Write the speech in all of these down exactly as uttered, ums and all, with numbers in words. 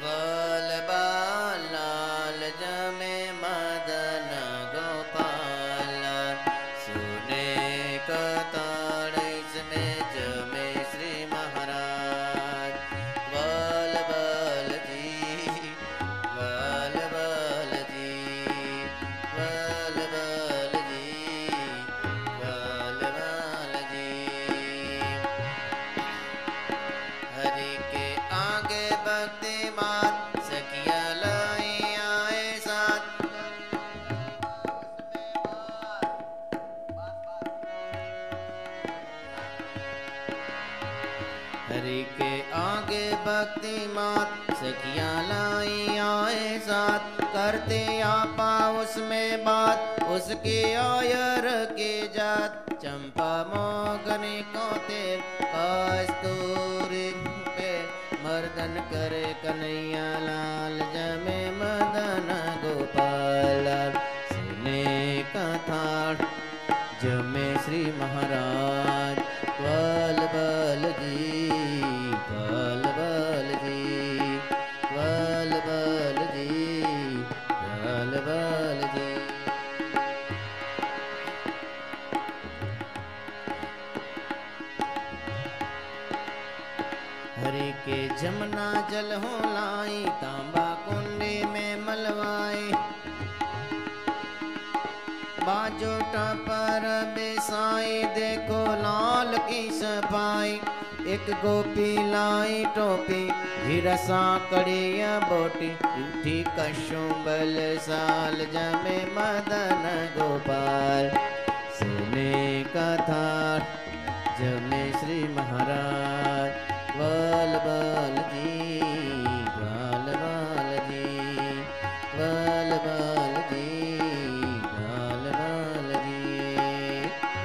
बल बालाल जमे मदन गोपाल सुने कताड़ इसमें जमे श्री महाराज बल बल जी बल बल जी बल बल जी बल बल जी हरि के आगे भक्ति मात सखिया लाई आए साथ हरि के आगे भक्ति मात सखिया लाई आए साथ करते आपा उसमें बात उसके आयर के जात चंपा मोगनी को तेल कस्तूरी पे मर्दन करे कन्हैया लाल जमे मदन गोपाल सुने कथाड़ जमे श्री महाराज बल बल जी बल बल जी बल बल जी बल बल जी हरि के जमुना जल हो लाई तांबा कुंडे में मलवाए बाजोटा पर बेसाई देखो लाल की सफाई एक गोपी लाई टोपी हिरसा कड़िया बोटी उठी कशुंबल साल जमे मदन गोपाल सुने कथा जमे श्री महाराज बल बल जी बल बल जी बल बल जी बल बल जी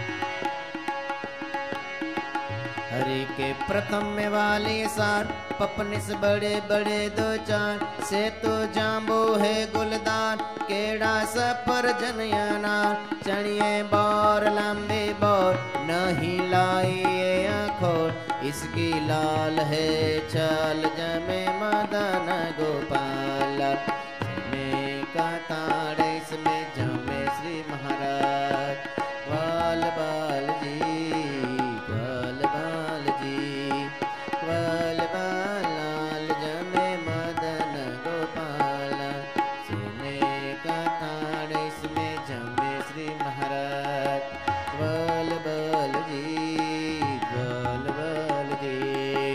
हरि के प्रथम में वाले सार पपनिस बड़े बड़े दो चार से तो जाम्बो है गुलदार केड़ा सपर जनयाना चढ़िए बौर लंबे बौर नहीं लाइए अखोर इसकी लाल है चाल जमे मदन गोपाल जमे का ताड़ इसमें जमे श्री महाराज बाल बाल जी बाल बाल जी बाल बाल जमे मदन गोपाल सुने का ताड़ इसमें जमे श्री महाराज बाल बाल जी बाल बाल जी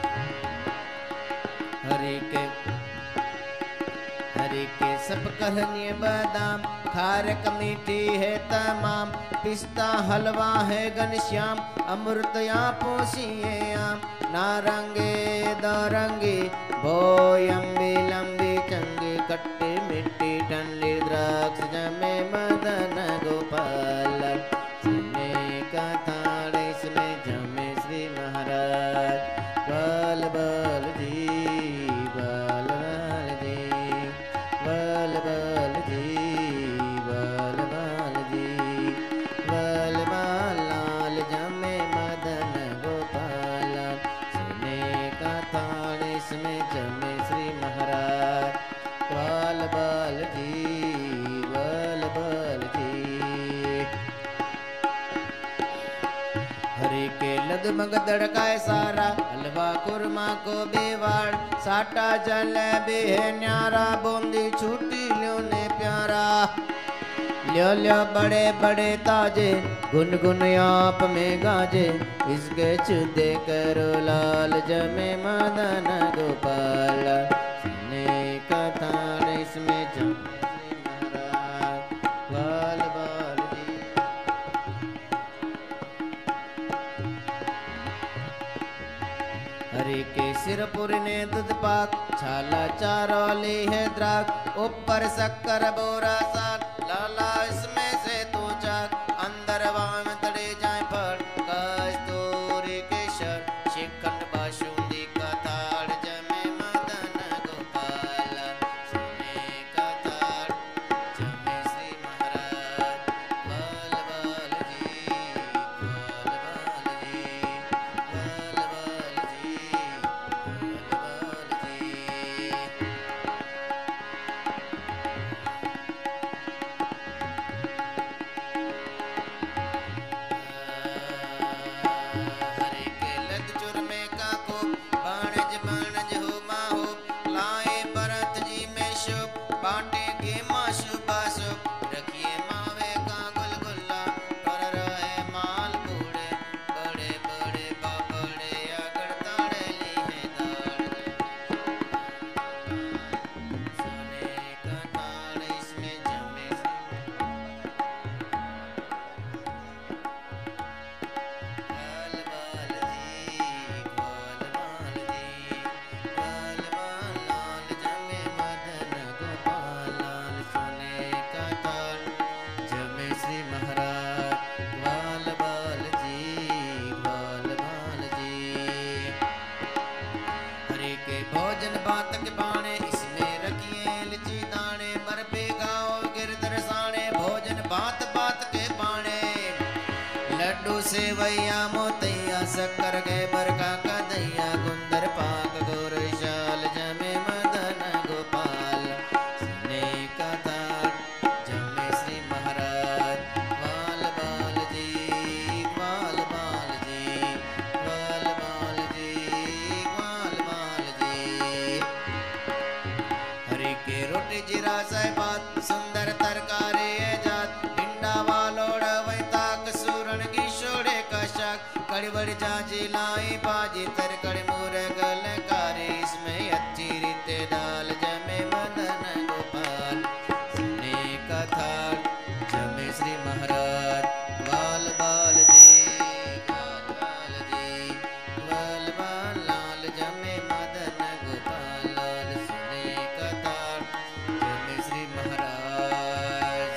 हरि के हरि के सब कहनिए बादाम खारक मीठी है तमाम पिस्ता हलवा है घनश्याम अमृत या पोसिए आम नारंगे दारंगे बोयम्बी लंबी चंगी कट्टी मिट्टी ठंडी द्राक्ष जमे मदन गोपाल सुने का थाड़ इसमें जमे श्री महाराज बल बल जी बल बल जी बल बल जी बल बल जी बल बल लाल जमे मदन गोपाल सुने का थाड़ इसमें जमे श्री महाराज बल बल जी बल बल जी हरि के लगमग दड़काए सारा हलवा कुरमा को बेवाड़ साटा जलेबी है न्यारा बूंदी छूटी लो ने प्यारा ल्यो ल्यो बड़े बड़े ताजे गुनगुन आप में गाजे इसके चुदे करो लाल जमे मदन गोपाल सुने का थाड़ इसमें जमे महाराज बाल बाल जी हरि के सिरपुर ने दूध पाक छाला चारोली है द्राक ऊपर शक्कर बोरा साग लाला इसमें से तू चाक अंदर वाम तड़े जाए फड़ कस्तूरी केशर शिखंड बासुंदी का ताड़ जमे मदन गोपाल सुने का ताड़ जमे श्री महाराज बल बल जी बल बल जी बल बल जी बल बल जी के बरका का दैया कुंदर पाक गोर शाल जमे मदन गोपाल सुने कथा जमे श्री महाराज बाल बाल जी बाल बाल जी बाल बाल जी बाल बाल जी हरि के रोटी जीरा साहबात सुंदर तरकारी जात भिंडा वालोड़ वैताक सूरन की शोड़े का शाक कड़ी बड़ी चाची लाई बाजी तरकड़ी मुरे गलकारी इसमें अच्छी रीते डाल जमे मदन गोपाल सुने कथा जमे श्री महाराज बाल बाल जी बाल बाल जी बाल बाल लाल जमे मदन गोपाल लाल सुने कथा जमे श्री महाराज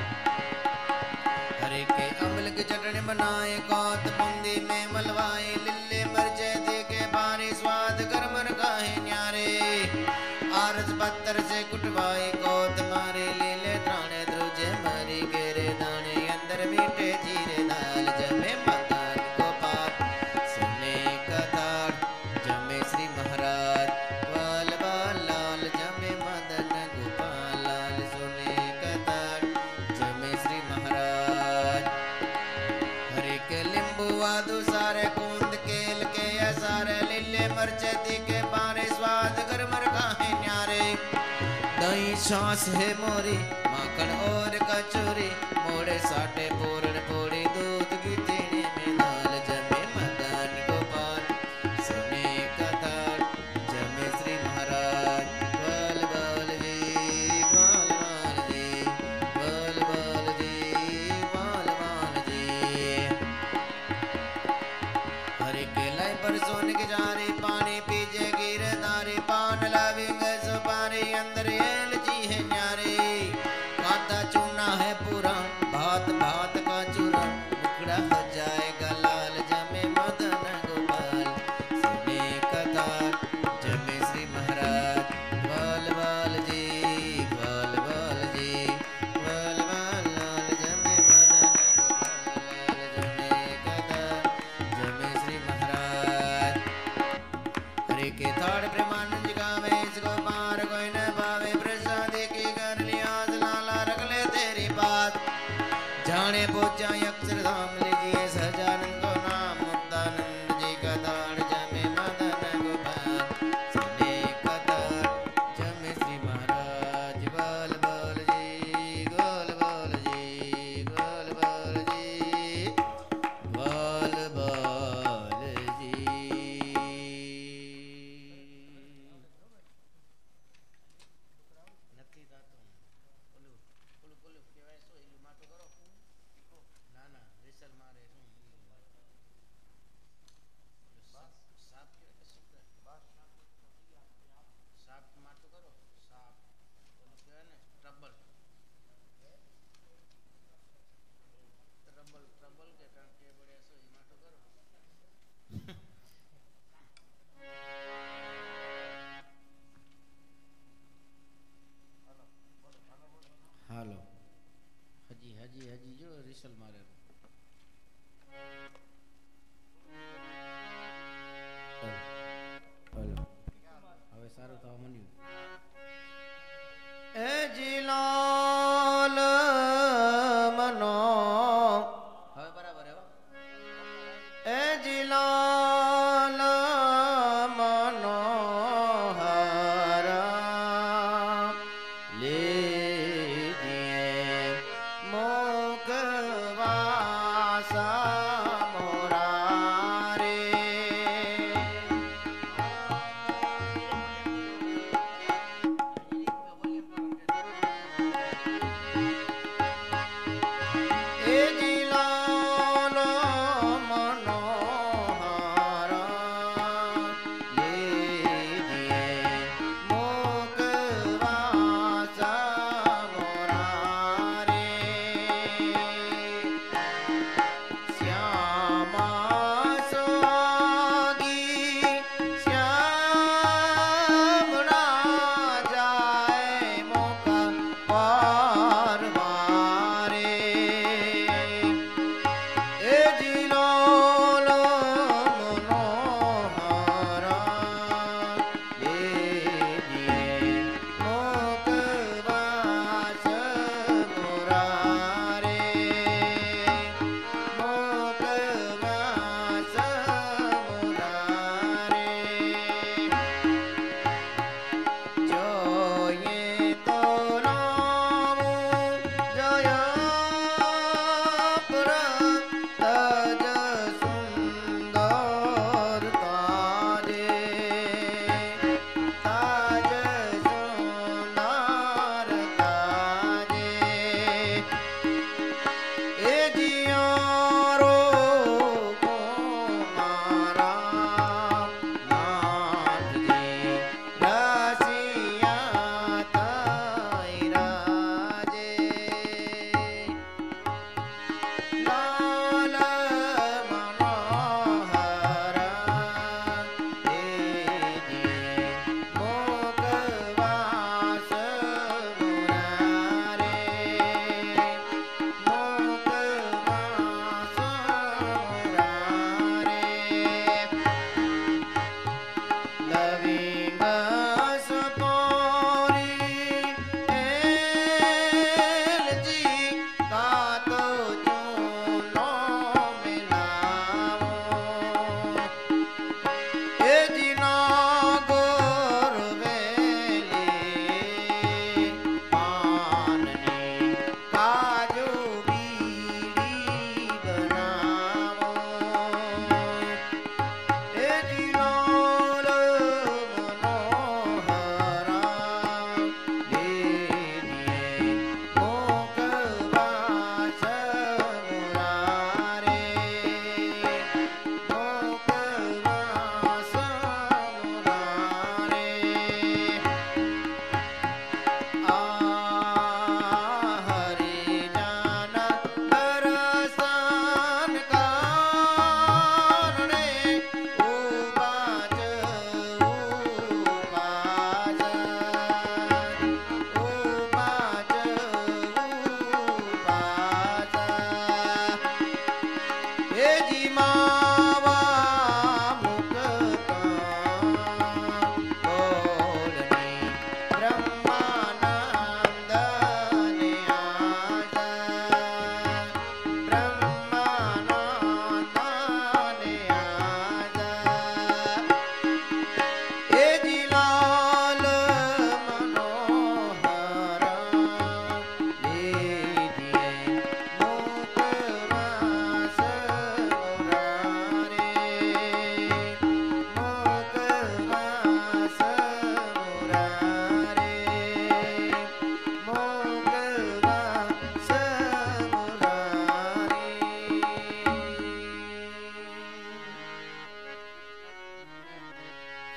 हरे के अमल की चटनी बनाए कौत बूंदी में मलवाए लिल्ले मरचे दे के भारी स्वाद गरमर गाहे न्यारे आरस पत्थर से कुटवाए कौत मारे लीले त्राणे द्रुजे मरी गेरे दाने अंदर मीठे जीरे दाल जमे मदन गोपाल सुने कथा जमे श्री महाराज बाल बाल लाल जमे मदन गोपाल लाल सुने कथा जमे श्री महाराज हरे के लिंबू आदू सारे कूंद केल के या सारे लीले मरचे तीखे बारे स्वाद गरमर खाए न्यारे दही छाछ है मोरी माखन और कचौरी मोड़े साटे पूरन पूरी दूध की चीनी में दाल जमे मदन गोपाल सुने कथा जमे श्री महाराज बाल बाल जी बाल बाल जी बाल बाल जी बाल बाल जी हरे के लाई पर सोने की जारी पानी पीजे गिरदारी पान लाविंग सुपारी अंदर एलची है न्यारी काता चूना है पूरा भात भात का चूरा मुखड़ा हो जाएगा लाल जमे मदन गोपाल सुने कथा जमे श्री महाराज बाल बाल जी बाल बाल जी बाल बाल लाल जमे मदन गोपाल जमे कथा जमे श्री महाराज हरे के थाड़ प्रेमानंद गावे इसको पार कोई न पावे प्रसाद की कर लिया लाला रख ले तेरी बात जाने पहुंचा अक्षरधाम लीजिए सजानंद को नाम मुक्तानंद जी का दाड़ जमे मदन गोपाल सुने कथा जमे श्री महाराज बाल बाल जी गोल बाल जी गोल बाल जी बाल बाल जी નથી થાતું ઓલું ઓલું ઓલું કહેવાય શું એલું માટું કરો ના ના વિસલ મારે શું સાપ સાપ કહેવાય કે શું કહેવાય સાપ માટું કરો સાપ ઓલું કહેવાય ને ટ્રબલ ટ્રબલ ટ્રબલ કે કારણ કે બળે શું એ માટું કરો હાલો હજી હજી હજી જો રિસલ મારે હલો હવે સારું થવા માંડ્યું એ જીલાલ મનો હવે બરાબર હે એ જીલાલ મનો હરા લે मुखवासा मोरारे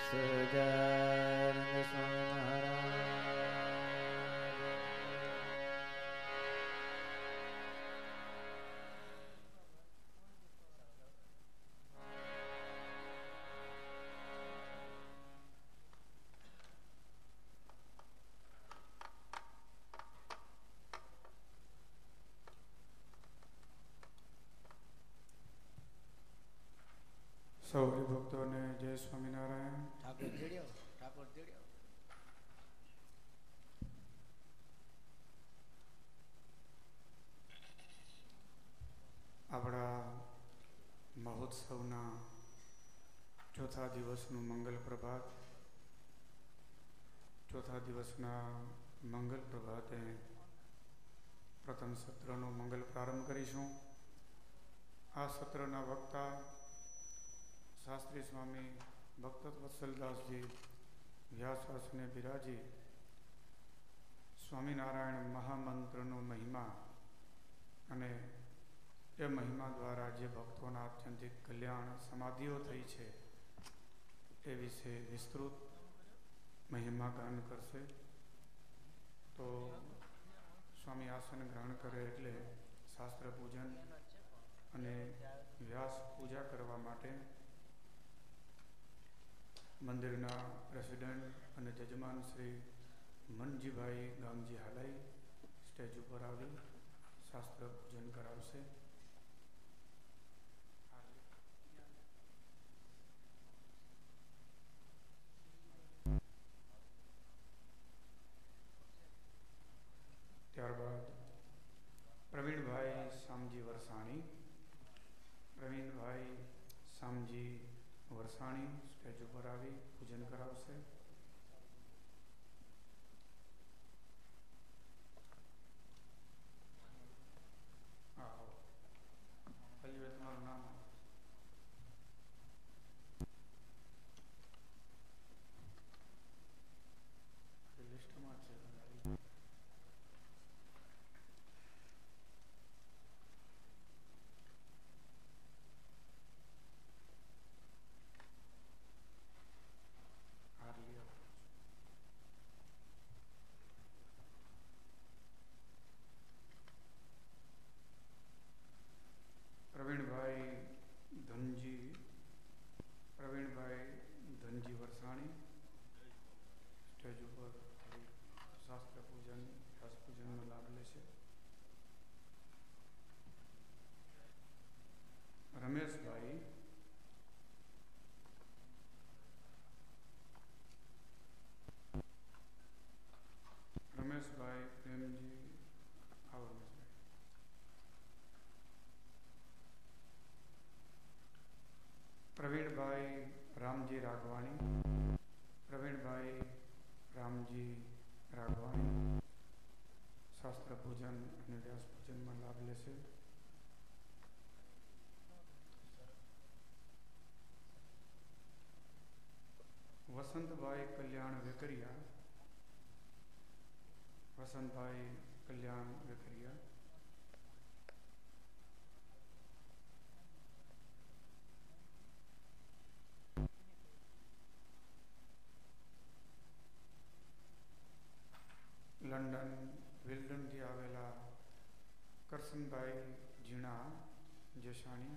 સહજાનંદ સ્વામી મહારાજ. સૌ હરિભક્તોને જય સ્વામિનારાયણ. ઠાકોર તેડ્યો ઠાકોર તેડ્યો. આપણા મહોત્સવના ચોથા દિવસનું મંગલ પ્રભાત. ચોથા દિવસના મંગલ પ્રભાતે પ્રથમ સત્રનો મંગલ પ્રારંભ કરીશું. આ સત્રના વક્તા શાસ્ત્રી સ્વામી ભક્ત વત્સલદાસજી વ્યાસવાસને બિરાજી સ્વામિનારાયણ મહામંત્રનો મહિમા અને એ મહિમા દ્વારા જે ભક્તોના આત્યંતિક કલ્યાણ સમાધિઓ થઈ છે એ વિશે વિસ્તૃત મહિમા ગાન કરશે. તો સ્વામી આસન ગ્રહણ કરે એટલે શાસ્ત્ર પૂજન અને વ્યાસ પૂજા કરવા માટે મંદિરના પ્રેસિડેન્ટ અને જજમાન શ્રી મનજીભાઈ ગામજી હાલાઈ સ્ટેજ ઉપર આવી શાસ્ત્ર પૂજન કરાવશે. ત્યારબાદ પ્રવીણભાઈ શામજી વરસાણી પ્રવીણભાઈ શામજી વરસાણી સ્ટેજ ઉપર આવી પૂજન કરાવશે. પહેલી તમારું નામ લિસ્ટમાં છે. પ્રવીણભાઈ ધનજી પ્રવીણભાઈ ધનજી વરસાણી સ્ટેજ ઉપર શાસ્ત્ર પૂજન વ્યાસ પૂજનનો લાભ લેશે. રમેશભાઈ રમેશભાઈ પ્રેમજી આવો. પ્રવીણભાઈ રામજી રાઘવાણી પ્રવીણભાઈ રામજી રાઘવાણી શાસ્ત્ર પૂજન અને વ્યાસ પૂજનમાં લાભ લેશે. વસંતભાઈ કલ્યાણ વેકરિયા વસંતભાઈ કલ્યાણ વેકરિયા લંડન વિલ્ડનથી આવેલા કરશનભાઈ ઝીણા જેસાણી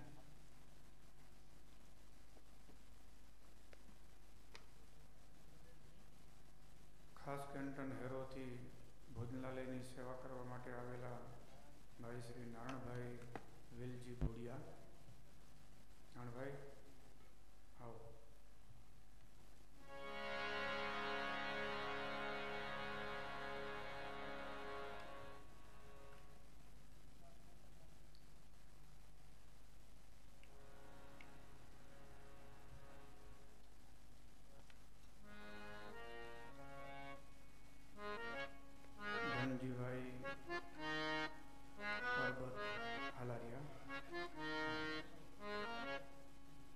ખાસ કેન્ટન હેરોથી ભોજનાલયની સેવા કરવા માટે આવેલા ભાઈ શ્રી નારણભાઈ વેલજી ભોડિયા. નારણભાઈ આવો. ધનજીભાઈ પરબત હાલારિયા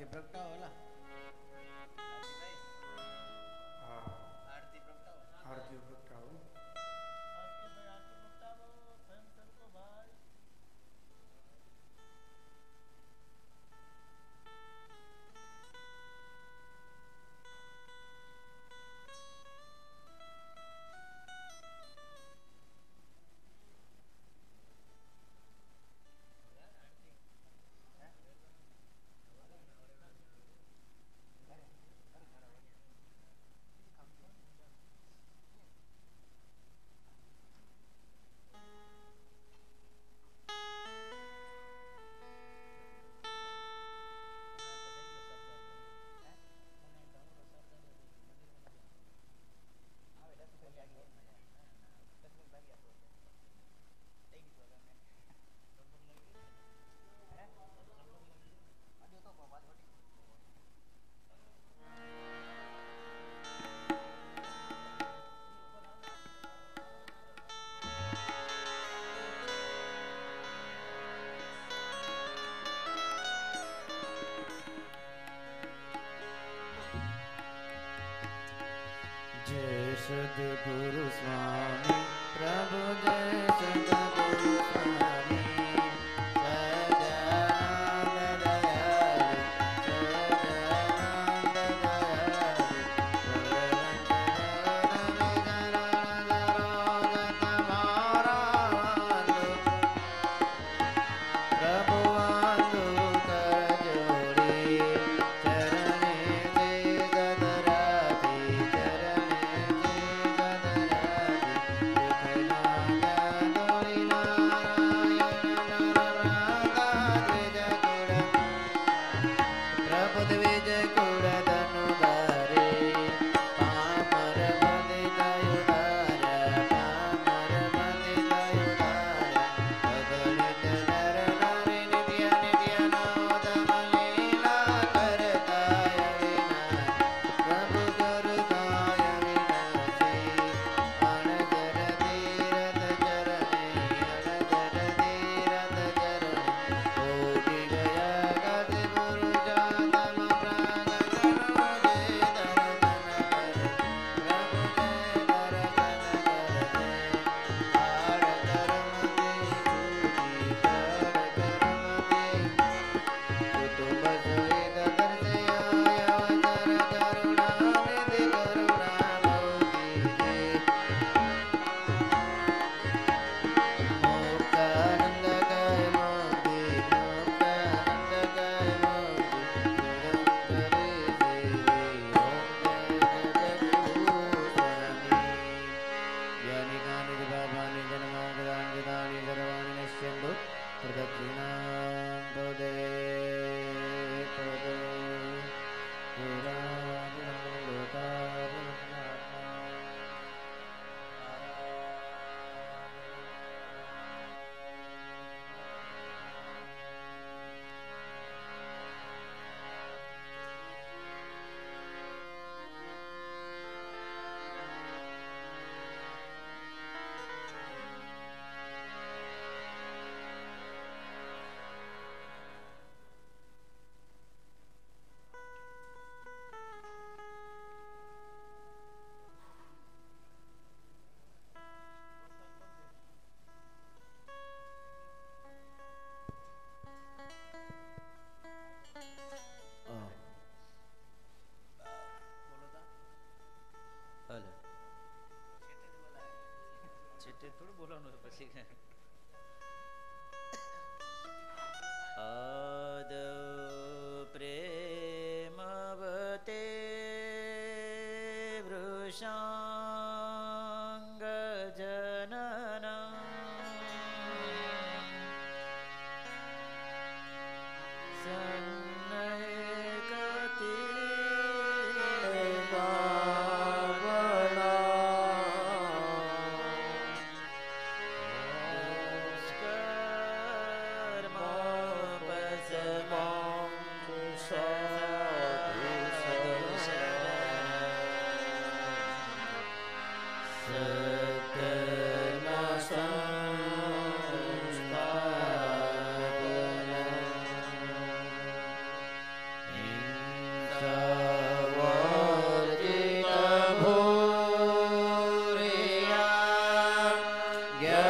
आरती प्रगटाओ ला हाँ आरती प्रगटाओ आरती प्रगटाओ जय सद्गुरु स्वामी प्रभु जय सद्गुरु स्वामी सदानंद दयालु सदानंद થોડું બોલવાનું પછી આદ પ્રેમવતે વૃષાંગ જનના સન્નયકતિ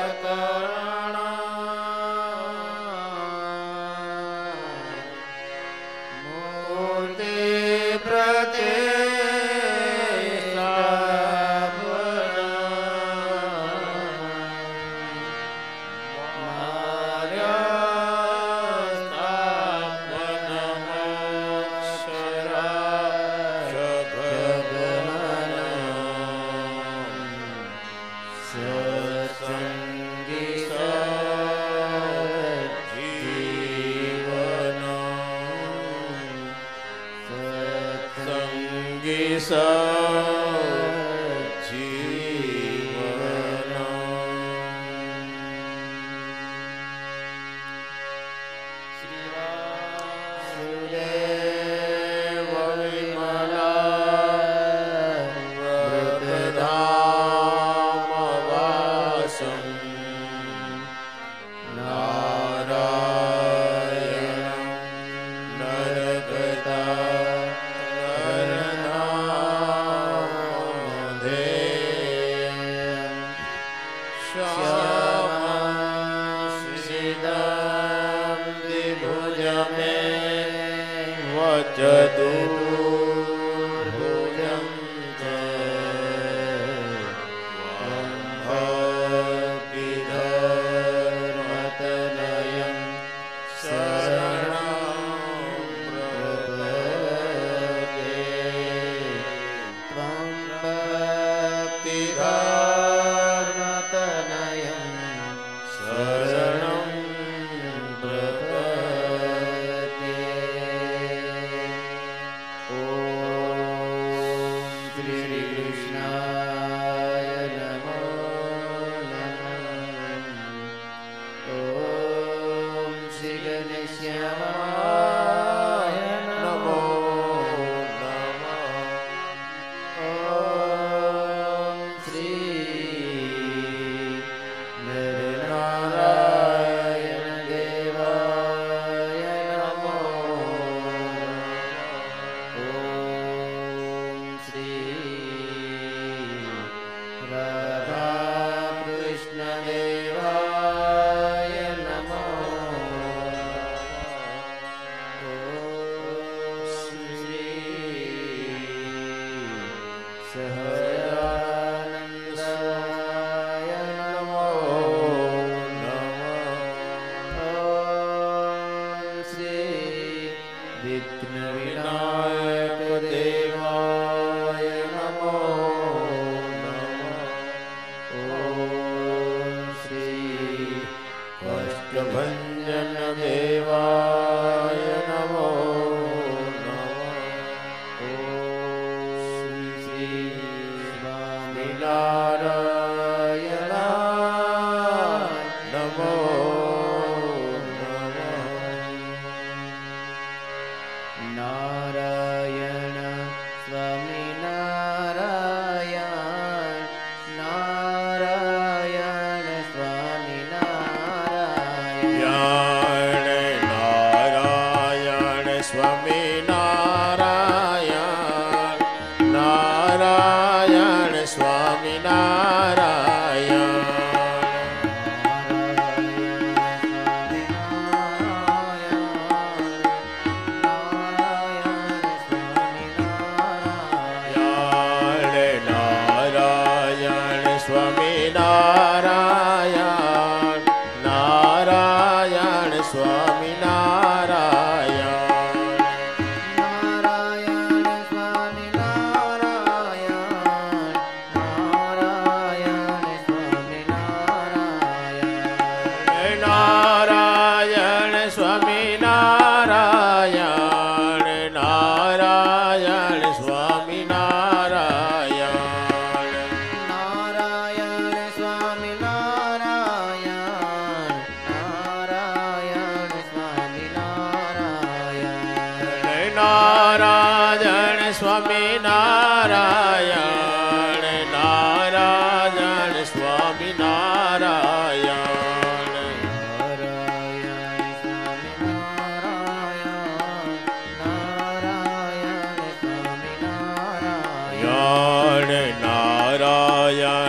Swami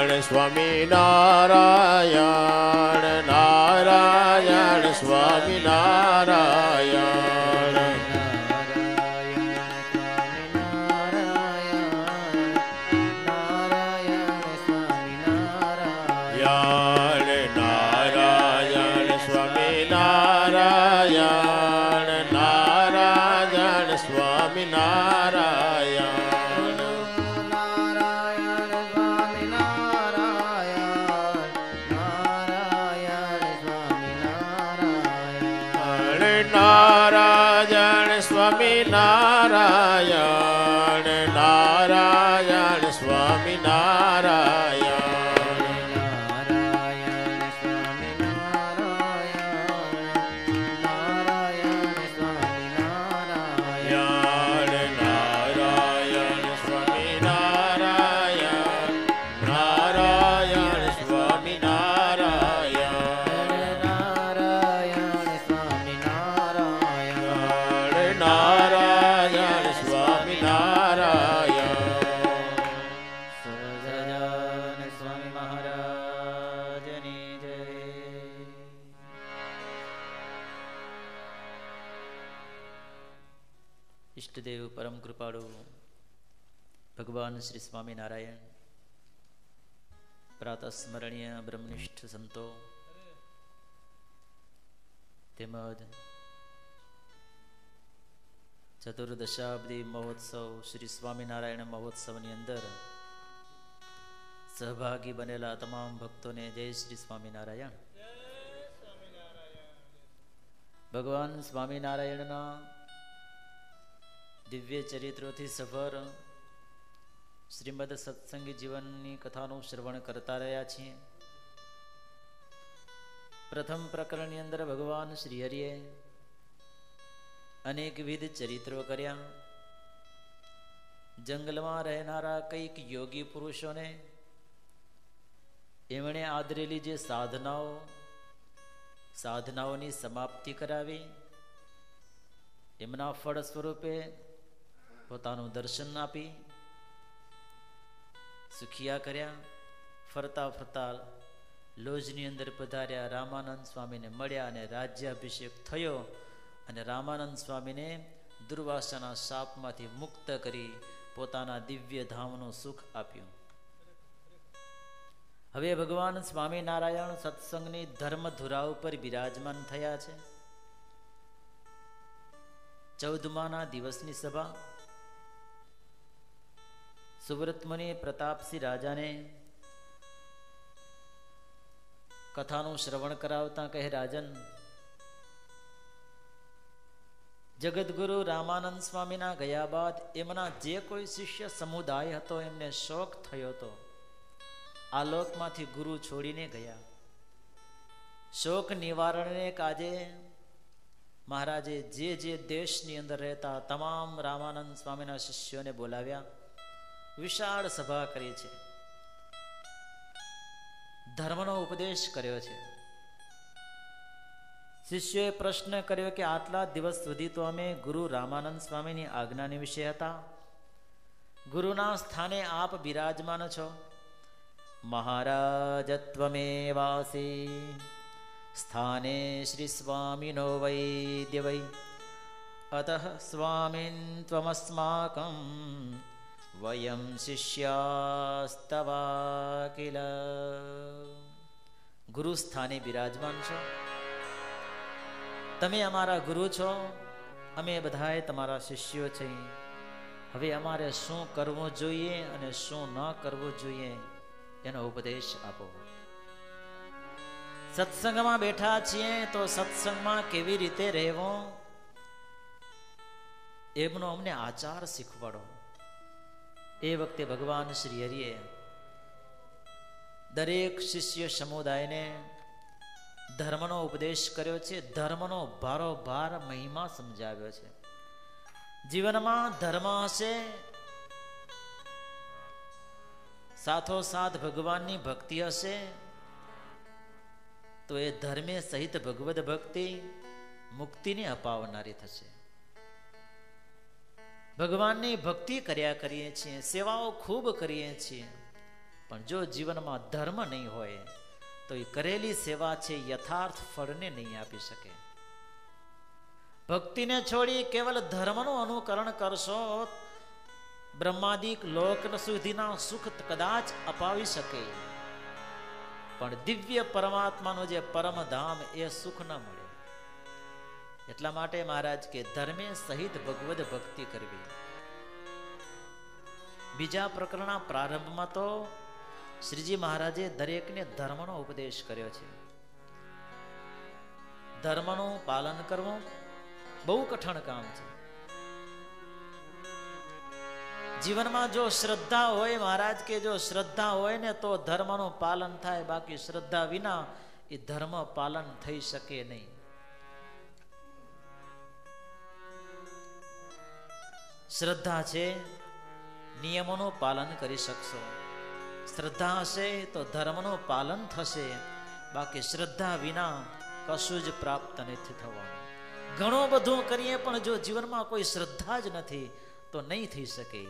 સ્વામી નારાયણ નારાયણ સ્વામી નારાયણ નારાયણ સ્વામી નારાયણ નારાયણ સ્વામી નારાયણ નારાયણ સ્વામી નારાયણ નારાયણ સ્વામી નારાયણ નારાયણ સ્વામી નારાયણ નારાયણ સ્વામી નારાયણ નારાયણ સ્વામી નારાયણ નારાયણ સ્વામી નારાયણ નારાયણ સ્વામી નારાયણ નારાયણ સ્વામી નારાયણ સહજાનંદ સ્વામી મહારાજની જય. ઈષ્ટદેવ પરમ કૃપાળુ ભગવાન શ્રી સ્વામિનારાયણ, પ્રાતસ્મરણીય બ્રહ્મનિષ્ઠ સંતો તેમજ ચતુર્દશાબ્દી મહોત્સવ શ્રી સ્વામિનારાયણ મહોત્સવની અંદર સહભાગી બનેલા તમામ ભક્તોને જય શ્રી સ્વામિનારાયણ. ભગવાન સ્વામિનારાયણના દિવ્ય ચરિત્રોથી સફર શ્રીમદ સત્સંગી જીવનની કથાનું શ્રવણ કરતા રહ્યા છીએ. પ્રથમ પ્રકરણની અંદર ભગવાન શ્રી હરિએ અનેકવિધ ચરિત્રો કર્યા. જંગલમાં રહેનારા કઈક યોગી પુરુષોને એમણે આદરેલી જે સાધનાઓ સાધનાઓની સમાપ્તિ કરાવી, એમના ફળ સ્વરૂપે પોતાનું દર્શન આપી સુખિયા કર્યા. ફરતા ફરતા લોજની અંદર પધાર્યા, રામાનંદ સ્વામીને મળ્યા અને રાજ્યાભિષેક થયો અને રામાનંદ સ્વામીને દુર્વાસાના શાપમાંથી મુક્ત કરી પોતાના દિવ્ય ધામનું સુખ આપ્યું. હવે ભગવાન સ્વામિનારાયણ સત્સંગની ધર્મધુરા ઉપર બિરાજમાન થયા છે. ચૌદમાના દિવસની સભા સુવ્રત મુનિ પ્રતાપસિંહ રાજાને કથાનું શ્રવણ કરાવતા કહે, રાજન, જગતગુરુ રામાનંદ સ્વામીના ગયા બાદ એમના જે કોઈ શિષ્ય સમુદાય હતો એમને શોક થયો હતો. આ લોકમાંથી ગુરુ છોડીને ગયા. શોક નિવારણને કાજે મહારાજે જે જે દેશની અંદર રહેતા તમામ રામાનંદ સ્વામીના શિષ્યોને બોલાવ્યા, વિશાળ સભા કરી છે, ધર્મનો ઉપદેશ કર્યો છે. શિષ્યોએ પ્રશ્ન કર્યો કે આટલા દિવસ સુધી તો અમે ગુરુ રામાનંદ સ્વામીની આજ્ઞાની વિશે હતા, ગુરુના સ્થાને આપ બિરાજમાન છો. મહારાજ ત્વમેવાસી સ્થાને શ્રી સ્વામિનો વૈદ્ય વૈ અતઃ સ્વામિન ત્વમસ્માકં વયમ શિષ્યાસ્તવા કિલ. ગુરુ સ્થાને બિરાજમાન છો, તમે અમારા ગુરુ છો, અમે બધાએ તમારા શિષ્યો છીએ. હવે અમારે શું કરવું જોઈએ અને શું ન કરવું જોઈએ એનો ઉપદેશ આપો. સત્સંગમાં બેઠા છીએ તો સત્સંગમાં કેવી રીતે રહેવો એમનો અમને આચાર શીખવાડો. એ વખતે ભગવાન શ્રી હરિએ દરેક શિષ્ય સમુદાયને ધર્મનો ઉપદેશ કર્યો છે, ધર્મનો ભારોભાર મહિમા સમજાવ્યો છે. જીવનમાં ધર્મ હશે, સાથોસાથ ભગવાનની ભક્તિ હશે, તો એ ધર્મે સહિત ભગવદ ભક્તિ મુક્તિને અપાવનારી થશે. ભગવાનની ભક્તિ કર્યા કરીએ છીએ, સેવાઓ ખૂબ કરીએ છીએ, પણ જો જીવનમાં ધર્મ નહીં હોય તો એ કરેલી સેવા છે યથાર્થ ફળને નહીં આપી શકે. ભક્તિને છોડી કેવલ ધર્મનું અનુકરણ કરશો, બ્રહ્માદિક લોક સુધીના સુખ કદાચ અપાવી શકે, પણ દિવ્ય પરમાત્માનું જે પરમધામ એ સુખ ન મળે. એટલા માટે મહારાજ કે ધર્મે સહિત ભગવદ ભક્તિ કરવી. બીજા પ્રકરણના પ્રારંભમાં તો શ્રીજી મહારાજે દરેકને ધર્મનો ઉપદેશ કર્યો છે. ધર્મનું પાલન કરવું બહુ કઠણ કામ છે. જીવનમાં જો શ્રદ્ધા હોય મહારાજ કે જો શ્રદ્ધા હોય ને તો ધર્મનું પાલન થાય, બાકી શ્રદ્ધા વિના એ ધર્મ પાલન થઈ શકે નહીં. શ્રદ્ધા છે નિયમોનું પાલન કરી શકશો, શ્રદ્ધા હશે તો ધર્મનું પાલન થશે, બાકી શ્રદ્ધા વિના કશું જ પ્રાપ્ત નથી થવાનું. ઘણું બધું કરીએ પણ જો જીવનમાં કોઈ શ્રદ્ધા જ નથી તો નહીં થઈ શકે.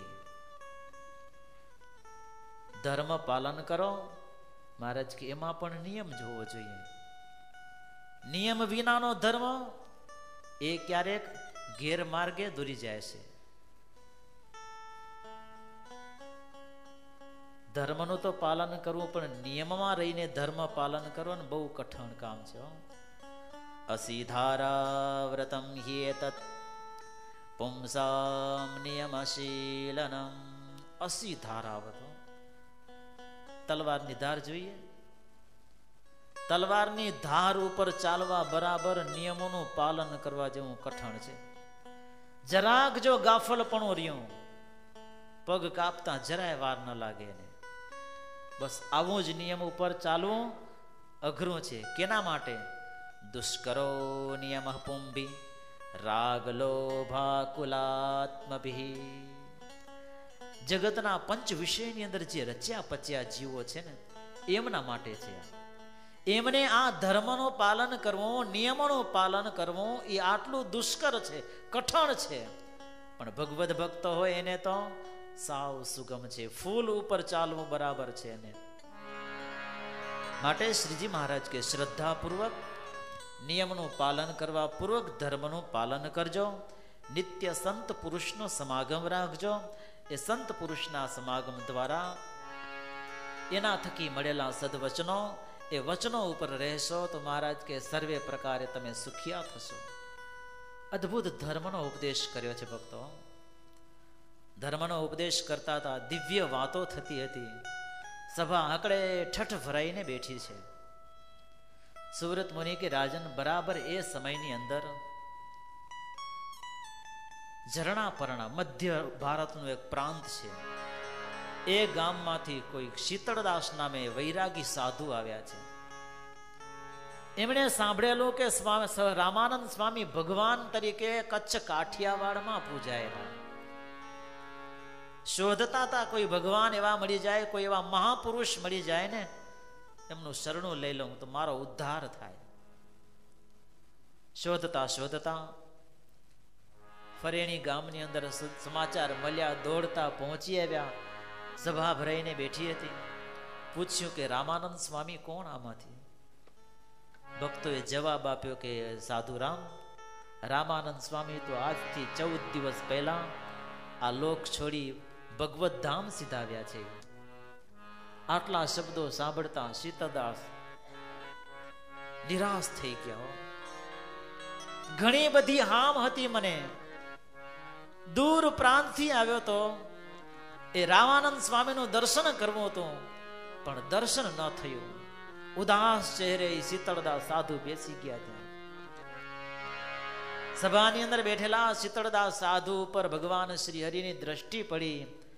ધર્મ પાલન કરો મહારાજ કે એમાં પણ નિયમ જોવો જોઈએ. નિયમ વિનાનો ધર્મ એ ક્યારેક ગેરમાર્ગે દોરી જાય છે. ધર્મનું તો પાલન કરવું પણ નિયમમાં રહીને ધર્મ પાલન કરવાનું બહુ કઠણ કામ છે. અસીધારા વ્રતમ હિએતત પુંસામ નિયમશીલનમ. અસીધારા વ્રત, તલવારની ધાર જોઈએ, તલવારની ધાર ઉપર ચાલવા બરાબર નિયમોનું પાલન કરવા જેવું કઠણ છે. જરાક જો ગાફલપણું રહ્યું, પગ કાપતા જરાય વાર ન લાગે ને. બસ આવું જ નિયમ ઉપર ચાલવું અઘરું છે. કેના માટે? દુષ્કરો નિયમ પુંભી રાગ લોભાકુલાત્મભી. જગતના પંચ વિષયની અંદર જે રચ્યા પચ્યા જીવો છે ને એમના માટે છે. એમને આ ધર્મનું પાલન કરવું, નિયમોનું પાલન કરવું એ આટલું દુષ્કર છે, કઠણ છે. પણ ભગવદ ભક્ત હોય એને તો સાવ સુગમ છે. ફૂલ ઉપર ચાલવું બરાબર છે એને. માટે શ્રીજી મહારાજ કે શ્રદ્ધા પૂર્વક નિયમનું પાલન કરવા પૂર્વક ધર્મનું પાલન કરજો. નિત્ય સંત પુરુષનો સમાગમ રાખજો. એ સંત પુરુષના સમાગમ દ્વારા એના થકી મળેલા સદવચનો, એ વચનો ઉપર રહેશો તો મહારાજ કે સર્વે પ્રકારે તમે સુખિયા થશો. અદ્ભુત ધર્મનો ઉપદેશ કર્યો છે ભક્તો. ધર્મનો ઉપદેશ કરતા હતા, દિવ્ય વાતો થતી હતી. સભા આંકડે ઠઠ ભરાઈને બેઠી છે. સુરત મુનિ કે રાજન બરાબર એ સમયની અંદર ઝરણાપરણા મધ્ય ભારતનું એક પ્રાંત છે. એ ગામમાંથી કોઈ શીતળદાસ નામે વૈરાગી સાધુ આવ્યા છે. એમણે સાંભળેલું કે રામાનંદ સ્વામી ભગવાન તરીકે કચ્છ કાઠિયાવાડમાં પૂજાયેલા. શોધતા હતા કોઈ ભગવાન એવા મળી જાય, કોઈ એવા મહાપુરુષ મળી જાય ને એમનું શરણું લઈ લઉં તો મારો ઉદ્ધાર થાય. શોધતા શોધતા ફરેણી ગામની અંદર સમાચાર મળ્યા, દોડતા પહોંચી આવ્યા. સભા ભરાઈને બેઠી હતી. પૂછ્યું કે રામાનંદ સ્વામી કોણ આમાંથી? ભક્તોએ જવાબ આપ્યો કે સાધુ રામ, રામાનંદ સ્વામી તો આજથી ચૌદ દિવસ પહેલા આ લોક છોડી ભગવત ધામ સીધાવ્યા છે. આટલા શબ્દો સાંભળતા શીતળદાસ નિરાશ થઈ ગયા. ઘણી બધી હામ હતી મને, દૂર પ્રાંતથી આવ્યો તો એ રામાનંદ સ્વામીનું દર્શન કરવું હતું, પણ દર્શન ન થયું. ઉદાસ ચહેરે શીતળદાસ સાધુ બેસી ગયા. ત્યાં સભાની અંદર બેઠેલા શીતળદાસ સાધુ ઉપર ભગવાન શ્રી હરિની દ્રષ્ટિ પડી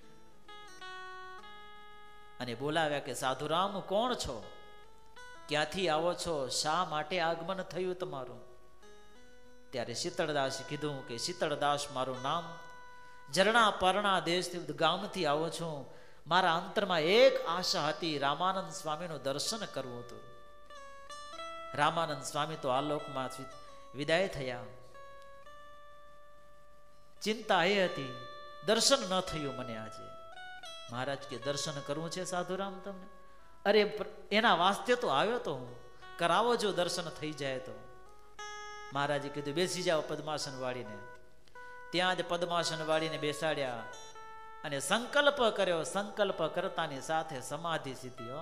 અને બોલાવ્યા કે સાધુરામ કોણ છો? ક્યાંથી આવો છો? શા માટે આગમન થયું તમારું? ત્યારે શીતળદાસે કીધું કે શીતળદાસ મારું નામ, ઝરણા પરણા દેશથી ગામથી આવો છું. મારા અંતરમાં એક આશા હતી, રામાનંદ સ્વામીનું દર્શન કરવું હતું. રામાનંદ સ્વામી તો આલોકમાં વિદાય થયા. ચિંતા એ હતી, દર્શન ન થયું મને આજે. મહારાજ કે દર્શન કરવું છે સાધુરામ તમને? અરે એના વાસ્તે તો આવ્યો તો હું, કરાવો જો દર્શન થઈ જાય તો. મહારાજે કીધું બેસી જાઓ પદ્માસન વાળીને. ત્યાં જ પદ્માસન વાળીને બેસાડ્યા અને સંકલ્પ કર્યો. સંકલ્પ કરતાની સાથે સમાધિ સિદ્ધિઓ.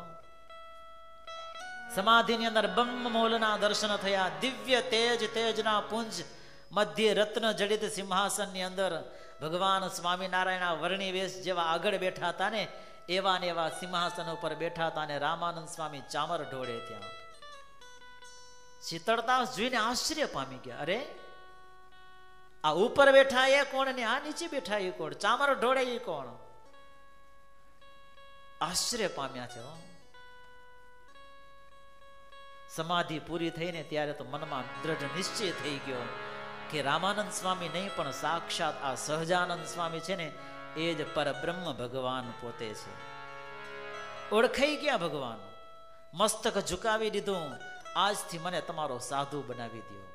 સમાધિની અંદર બ્રહ્મમૂલના દર્શન થયા. દિવ્ય તેજ તેજના પુંજ મધ્ય રત્ન જડિત સિંહાસનની અંદર ભગવાન સ્વામિનારાયણ વર્ણી વેશ જેવા આગળ બેઠા હતા ને એવા ને એવા સિંહાસન ઉપર બેઠા હતા. અને રામાનંદ સ્વામી ચામર ઢોળે ત્યાં. શીતળતા જોઈને આશ્ચર્ય પામી ગયા. અરે આ ઉપર બેઠા એ કોણ ને આ નીચે બેઠા એ કોણ? ચામર ઢોળે એ કોણ? આશ્ચર્ય પામ્યા છે. સમાધિ પૂરી થઈને ત્યારે તો મનમાં દ્રઢ નિશ્ચય થઈ ગયો કે રામાનંદ સ્વામી નહીં પણ સાક્ષાત આ સહજાનંદ સ્વામી છે ને એ જ પરબ્રહ્મ ભગવાન પોતે છે. ઓળખાઈ ગયા ભગવાન. મસ્તક ઝુકાવી દીધું. આજથી મને તમારો સાધુ બનાવી દો.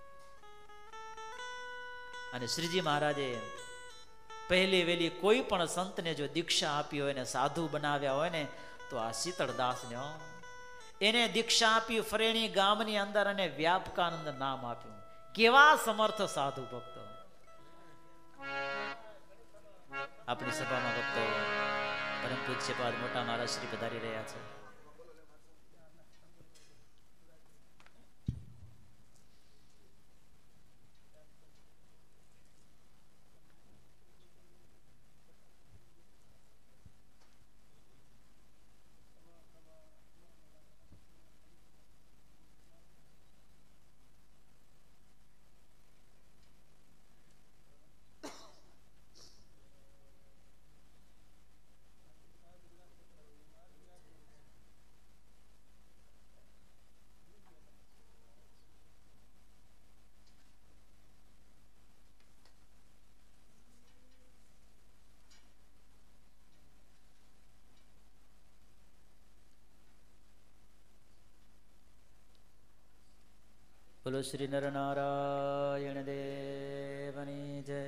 અને શ્રીજી મહારાજે પહેલી વેલી કોઈ પણ સંતને જો દીક્ષા આપી હોય ને સાધુ બનાવ્યા હોય ને તો આ શીતળદાસને એને દીક્ષા આપી ફરેણી ગામની અંદર અને વ્યાપકાનંદ નામ આપ્યું. કેવા સમર્થ સાધુ ભક્તો. આપણી સભામાં ભક્તો પરમ પૂજ્યપાદ મોટા મહારાજ શ્રી પધારી રહ્યા છે. બોલો શ્રી નરનારાયણ દેવની જય.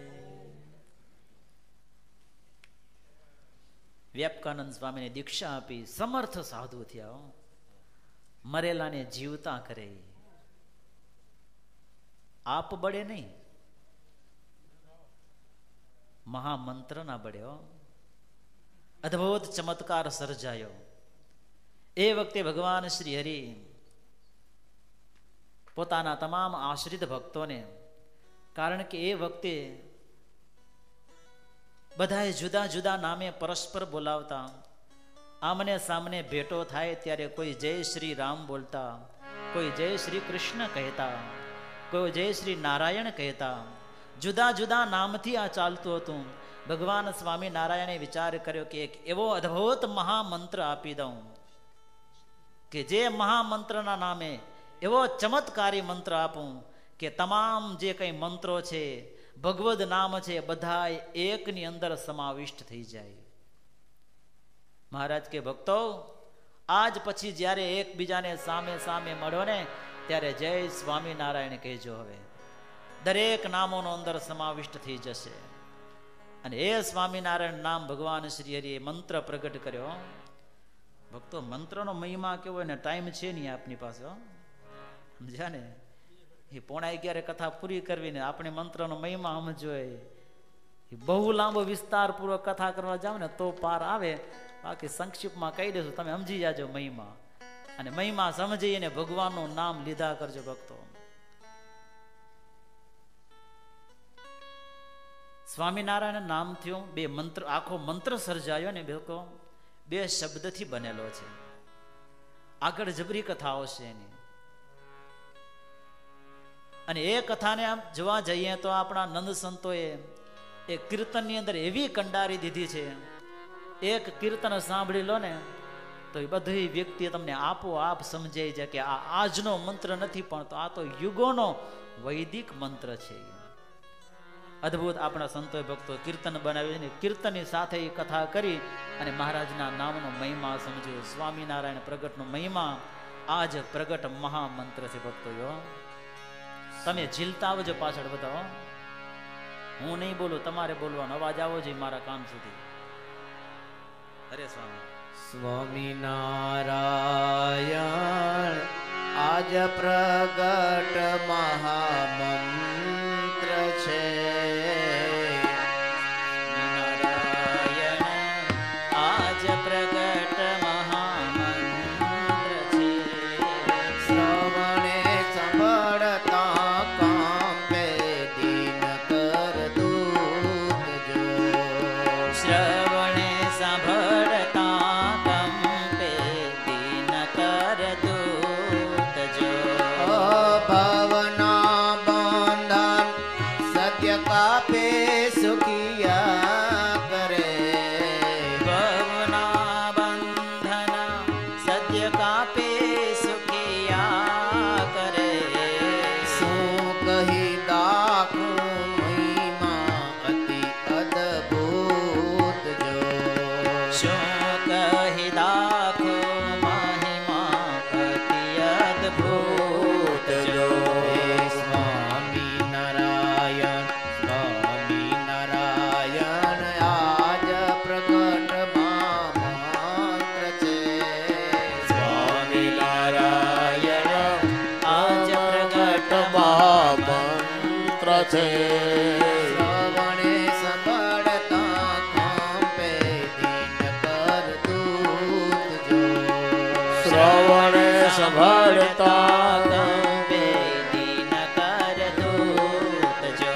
વ્યાપકાનંદ સ્વામીને દીક્ષા આપી સમર્થ સાધુ થયા. મરેલાને જીવતા કરે. આપ બળે નહીં, મહામંત્ર ના બળ્યો. અદ્ભુત ચમત્કાર સર્જાયો. એ વખતે ભગવાન શ્રી હરિ પોતાના તમામ આશ્રિત ભક્તોને, કારણ કે એ વખતે બધાએ જુદા જુદા નામે પરસ્પર બોલાવતા. આમને સામને ભેટો થાય ત્યારે કોઈ જય શ્રી રામ બોલતા, કોઈ જય શ્રી કૃષ્ણ કહેતા, કોઈ જય શ્રી નારાયણ કહેતા. જુદા જુદા નામથી આ ચાલતું હતું. ભગવાન સ્વામિનારાયણે વિચાર કર્યો કે એક એવો અદ્ભુત મહામંત્ર આપી દઉં કે જે મહામંત્રના નામે એવો ચમત્કારી મંત્ર આપું કે તમામ જે કઈ મંત્રો છે, ભગવદ નામ છે, બધા એકની અંદર સમાવિષ્ટ થઈ જાય. મહારાજ કે ભક્તો, આજ પછી જ્યારે એકબીજાને સામે સામે મળો ને ત્યારે જય સ્વામિનારાયણ કહેજો. હવે દરેક નામોનો અંદર સમાવિષ્ટ થઈ જશે. અને એ સ્વામિનારાયણ નામ ભગવાન શ્રી હરિએ મંત્ર પ્રગટ કર્યો. ભક્તો, મંત્રનો મહિમા કેવો ને ટાઈમ છે નહીં આપની પાસે. સમજ્યા ને? એ પોણા અગિયારે કથા પૂરી કરવી ને આપણે મંત્રનો મહિમા સમજો. એ બહુ લાંબો વિસ્તારપૂર્વક કથા કરવા જાવ ને તો પાર આવે. બાકી સંક્ષિપ્તમાં કહી દેશું, તમે સમજી જાજો મહિમા. અને મહિમા સમજી અને ભગવાનનું નામ લીધા કરજો ભક્તો. સ્વામિનારાયણ નામ થયું, બે મંત્ર, આખો મંત્ર સર્જાયો ને ભક્તો બે શબ્દથી બનેલો છે. આગળ જબરી કથાઓ છે એની. અને એ કથાને આમ જોવા જઈએ તો આપણા નંદ સંતોએ એ કીર્તનની અંદર એવી કંડારી દીધી છે. એક કીર્તન સાંભળી લો ને તો એ બધી વ્યક્તિ તમને આપોઆપ સમજાઈ જાય કે આ આજનો મંત્ર નથી, પણ તો આ તો યુગોનો વૈદિક મંત્ર છે. અદ્ભુત આપણા સંતોએ ભક્તો કીર્તન બનાવી, કીર્તનની સાથે એ કથા કરી અને મહારાજના નામનો મહિમા સમજ્યો. સ્વામિનારાયણ પ્રગટનો મહિમા આજ પ્રગટ મહામંત્ર છે ભક્તો. તમે ઝીલતા આવજો પાછળ બધા. હું નહીં બોલું, તમારે બોલવાનો અવાજ આવો જોઈએ મારા કાન સુધી. અરે સ્વામી સ્વામિનારાયણ આજ પ્રગટ મહામંત્ર છે. નારાયણ આજ પ્રગટ મહામંત્ર છે. શ્રવણે સંભળતા કાંપે દીન કર દૂત જો. શ્રવણે સાંભળતા કંપે દીન કર દૂત જો. ભવના બંધન સત્ય કાપે સુખિયા કરે. ભવના બંધન સત્ય કાપે સુખિયા કરે. શું કહી દાખું મહિમા અતિ અદભુત જો. શું કહી દાખો મહિમા અતિ અદ્ભુત જો. હે સ્વામિનારાયણ સ્વામિનારાયણ આજ પ્રગટ મહામંત્ર છે. સ્વામિનારાયણ આજ પ્રગટ મહામંત્ર છે. શ્રવણે સંભળતા કાંપે દીન કર દૂત જો. શ્રવણે સંભળતા કંપે દીન કર દૂત જો.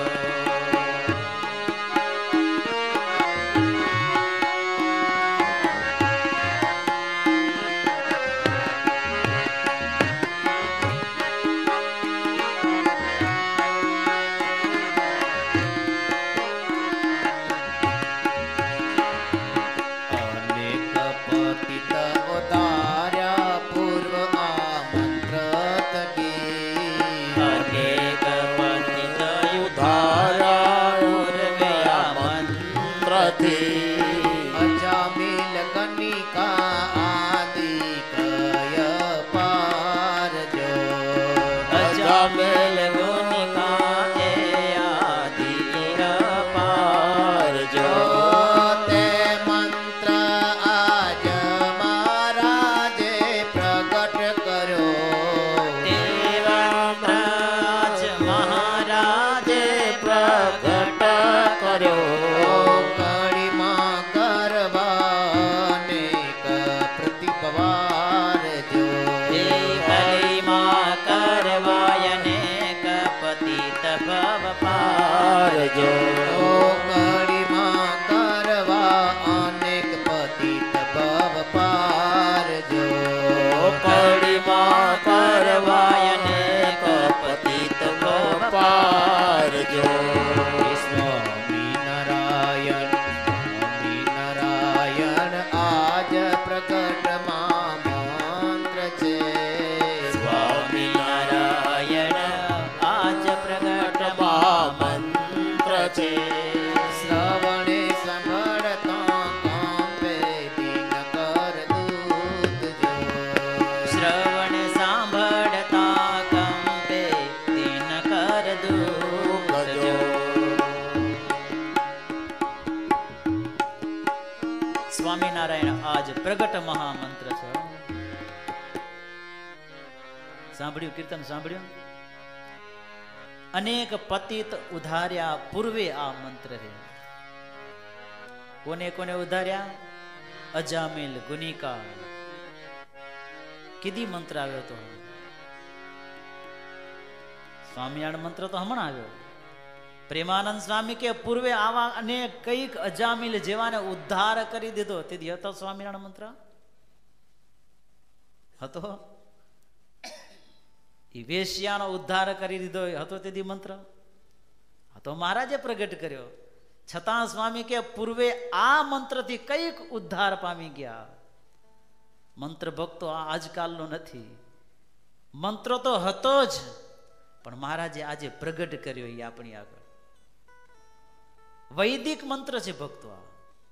અનેક પતિત ઉતાર્યા પૂર્વ આ મંત્ર થકી. અનેક પતિત ધારા પૂર્વે આ મંત્ર મંત્રથી અજામિલ કનિકા આદિ કય પાર જો. અજામેલ ગુનિકા એ આદિ અપાર જો. તે મંત્ર આજ મહારાજે પ્રગટ કર્યો. તેવા પ્રજ મહારાજે પ્રગટ કર્યો. કડીમાં કરવાને પ્રતિપવાર જો. એ કલીમાં કરવાયને કપતિત ભવ પાર જો. કડીમાં કરવા અનેક પતિત ભવ પાર જો. કડીમાં કરવાયને કપતિત ભવ પાર જો. સ્વામિનારાયણ સ્વામિનારાયણ આજ પ્રગટ મહામંત્ર છે. સ્વામિનારાયણ આજ પ્રગટ મહામંત્ર છે. શ્રવણે સંભળતા કાંપે દીન કર દૂત જો. શ્રવણ સાંભળતા કંપે દિન કર દૂત જો. સ્વામિનારાયણ આજ પ્રગટ મહામંત્ર છે. સાંભળ્યું કીર્તન સાંભળ્યું. અનેક પતિત ઉધાર્યા પૂર્વે આ મંત્ર છે. કોને કોને ઉધાર્યા? અજામિલ ગુનિકા. કીધી મંત્ર આવ્યો તો સ્વામિનારાયણ મંત્ર તો હમણાં આવ્યો. પ્રેમાનંદ સ્વામી કે પૂર્વે આવા અનેક કઈક અજામિલ જેવાને ઉદ્ધાર કરી દીધો. તેથી હતો સ્વામિનારાયણ મંત્ર હતો. એ વેશ્યાનો ઉદ્ધાર કરી દીધો હતો તેથી મંત્ર હતો. મહારાજે પ્રગટ કર્યો. છતાં સ્વામી કે પૂર્વે આ મંત્રથી કઈક ઉદ્ધાર પામી ગયા. મંત્ર ભક્તો આ આજકાલનો નથી. મંત્ર તો હતો જ, પણ મહારાજે આજે પ્રગટ કર્યો એ આપણી આગળ. વૈદિક મંત્ર છે ભક્તો. આ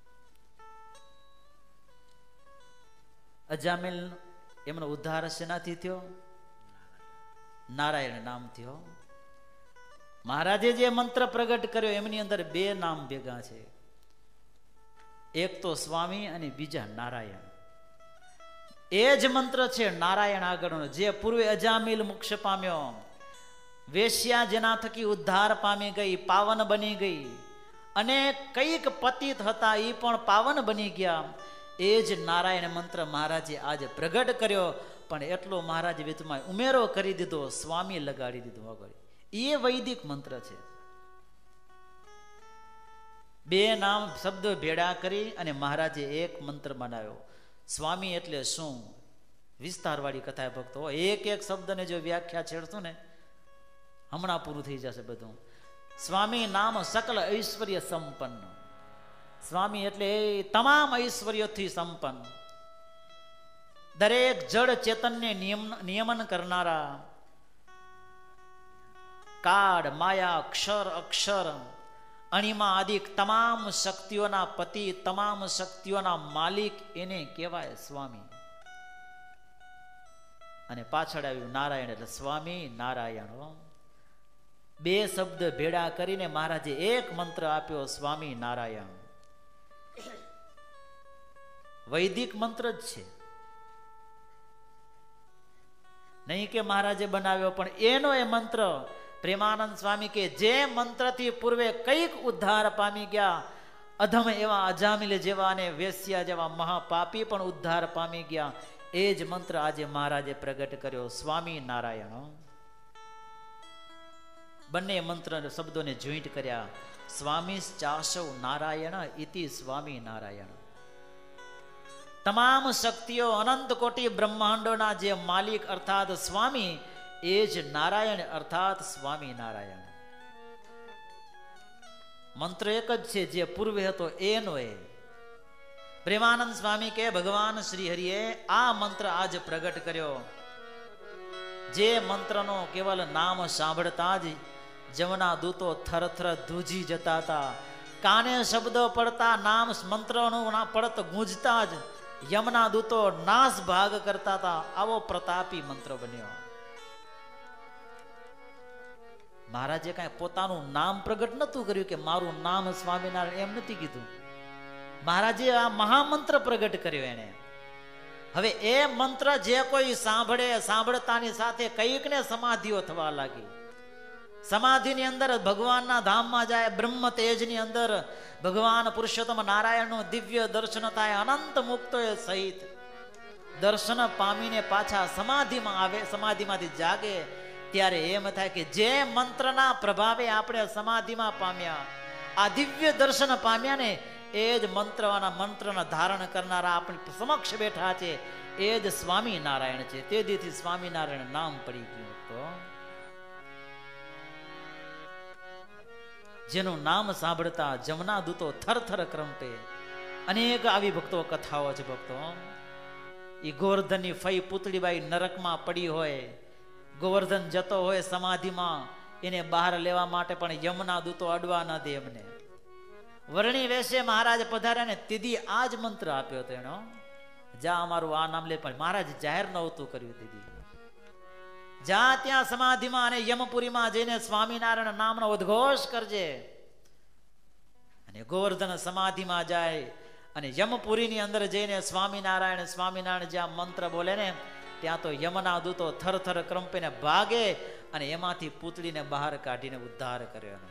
અજામિલ એમનો ઉદ્ધાર શેનાથી થયો? નારાયણ નામ થયો. મહારાજે જે મંત્ર પ્રગટ કર્યો એમની અંદર બે નામ ભેગા છે. એક તો સ્વામી અને બીજા નારાયણ. એ જ મંત્ર છે નારાયણ આગળનો, જે પૂર્વે અજામિલ મોક્ષ પામ્યો, વેશ્યા જેના થકી ઉદ્ધાર પામી ગઈ, પાવન બની ગઈ, અને કઈક પતિત હતા એ પણ પાવન બની ગયા. એ જ નારાયણ મંત્ર મહારાજે આજે પ્રગટ કર્યો. પણ એટલો મહારાજ વેદમાં ઉમેરો કરી દીધો, સ્વામી લગાડી દીધો આગળ. એ વૈદિક મંત્ર છે. બે નામ શબ્દો ભેળા કરી અને મહારાજે એક મંત્ર બનાવ્યો. સ્વામી એટલે શું? વિસ્તારવાળી કથા ભક્તો, એક એક શબ્દને જો વ્યાખ્યા છેડશું ને હમણાં પૂરું થઈ જશે બધું. સ્વામી નામ સકલ ઐશ્વર્ય સંપન્ન. સ્વામી એટલે તમામ ઐશ્વર્યથી સંપન્ન, દરેક જડ ચેતનને નિયમ નિયમન કરનારા, કાળ માયા ક્ષર અક્ષર અણિમા આદિક તમામ શક્તિઓના પતિ, તમામ શક્તિઓના માલિક, એને કહેવાય સ્વામી. અને પાછળ આવ્યું નારાયણ એટલે સ્વામી નારાયણ. બે શબ્દ ભેળા કરીને મહારાજે એક મંત્ર આપ્યો, સ્વામી નારાયણ. વૈદિક મંત્ર જ છે, નહીં કે મહારાજે બનાવ્યો, પણ એનો એ મંત્ર. પ્રેમાનંદ સ્વામી કે જે મંત્રથી પૂર્વે કઈક ઉદ્ધાર પામી ગયા, અધમ એવા અજામિલ જેવા અને વેશ્યા જેવા મહાપાપી પણ ઉદ્ધાર પામી ગયા, એ જ મંત્ર આજે મહારાજે પ્રગટ કર્યો, સ્વામી નારાયણ. બંને મંત્ર શબ્દોને જોઈન્ટ કર્યા, સ્વામી ચાસવ નારાયણ ઇતિ સ્વામી નારાયણ. તમામ શક્તિઓ અનંત કોટી બ્રહ્માંડોના જે માલિક અર્થાત સ્વામી, એ જ નારાયણ અર્થાત સ્વામી નારાયણ. મંત્ર એક જ છે, જે પૂર્વે હતો એનો એ. પ્રેમાનંદ સ્વામી કે ભગવાન શ્રી હરિએ આ મંત્ર આજ પ્રગટ કર્યો. જે મંત્રનો કેવલ નામ સાંભળતા જ જમના દૂતો થરથર ધ્રુજી જતા હતા. કાને શબ્દો પડતા, નામ મંત્રનું ના પડત ગુંજતા જ યમના દૂતો નાશ ભાગ કરતા હતા. આવો પ્રતાપી મંત્ર બન્યો. મહારાજે કઈ પોતાનું નામ પ્રગટ નતું કર્યું કે મારું નામ સ્વામિનારાયણ, એમ નથી કીધું. મહારાજે આ મહામંત્ર પ્રગટ કર્યો એને. હવે એ મંત્ર જે કોઈ સાંભળે, સાંભળતાની સાથે કઈક ને સમાધિઓ થવા લાગી. સમાધિની અંદર ભગવાનના ધામમાં જાય, બ્રહ્મ તેજની અંદર ભગવાન પુરુષોત્તમ નારાયણનું દિવ્ય દર્શન થાય. અનંત મુક્તોએ સહિત દર્શન પામીને પાછા સમાધિમાં આવે, સમાધિમાંથી જાગે. ત્યારે એમ થાય કે જે મંત્રના પ્રભાવે આપણે સમાધિમાં પામ્યા, આ દિવ્ય દર્શન પામ્યા ને, એ જ મંત્રના મંત્રના ધારણ કરનારા આપણી સમક્ષ બેઠા છે, એ જ સ્વામી નારાયણ છે. તે દીથી સ્વામિનારાયણ નામ પડી ગયું. તો જેનું નામ સાંભળતા જમના દૂતો થરથર ક્રંપે. અનેક આવી ભક્તો કથાઓ છે ભક્તો. એ ગોવર્ધનની ફઈ પુતળીબાઈ નરકમાં પડી હોય, ગોવર્ધન જતો હોય સમાધિમાં, એને બહાર લેવા માટે પણ યમના દૂતો અડવા ન દે એમને. વર્ણી વેશે મહારાજ પધાર્યા ને તીધી આ જ મંત્ર આપ્યો હતો એનો, જા અમારું આ નામ લે. પણ મહારાજ જાહેર નહોતું કર્યું. દીદી જા ત્યાં સમાધિમાં અને યમપુરીમાં જઈને સ્વામિનારાયણ નામનો ઉદ્ઘોષ કરજે. અને ગોવર્ધન સમાધિમાં જાય અને યમપુરીની અંદર જઈને સ્વામિનારાયણ સ્વામિનારાયણ જ્યાં મંત્ર બોલે ને, ત્યાં તો યમના દૂતો થરથર કંપીને ભાગે અને એમાંથી પૂતળીને બહાર કાઢીને ઉદ્ધાર કર્યો.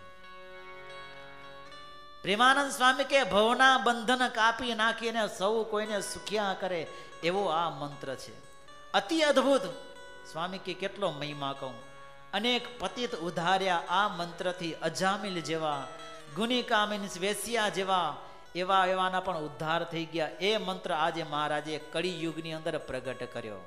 પ્રેમાનંદ સ્વામી કે ભવના બંધન કાપી નાખીને સૌ કોઈને સુખ્યા કરે એવો આ મંત્ર છે. અતિ અદ્ભુત. સ્વામી કે કેટલો મહિમા કહું. અનેક પતિત ઉધાર્યા આ મંત્રથી. અજામિલ જેવા, ગુનિકામિન વેશ્યા જેવા, એવા એવાના પણ ઉદ્ધાર થઈ ગયા. એ મંત્ર આજે મહારાજે કળી યુગની અંદર પ્રગટ કર્યો.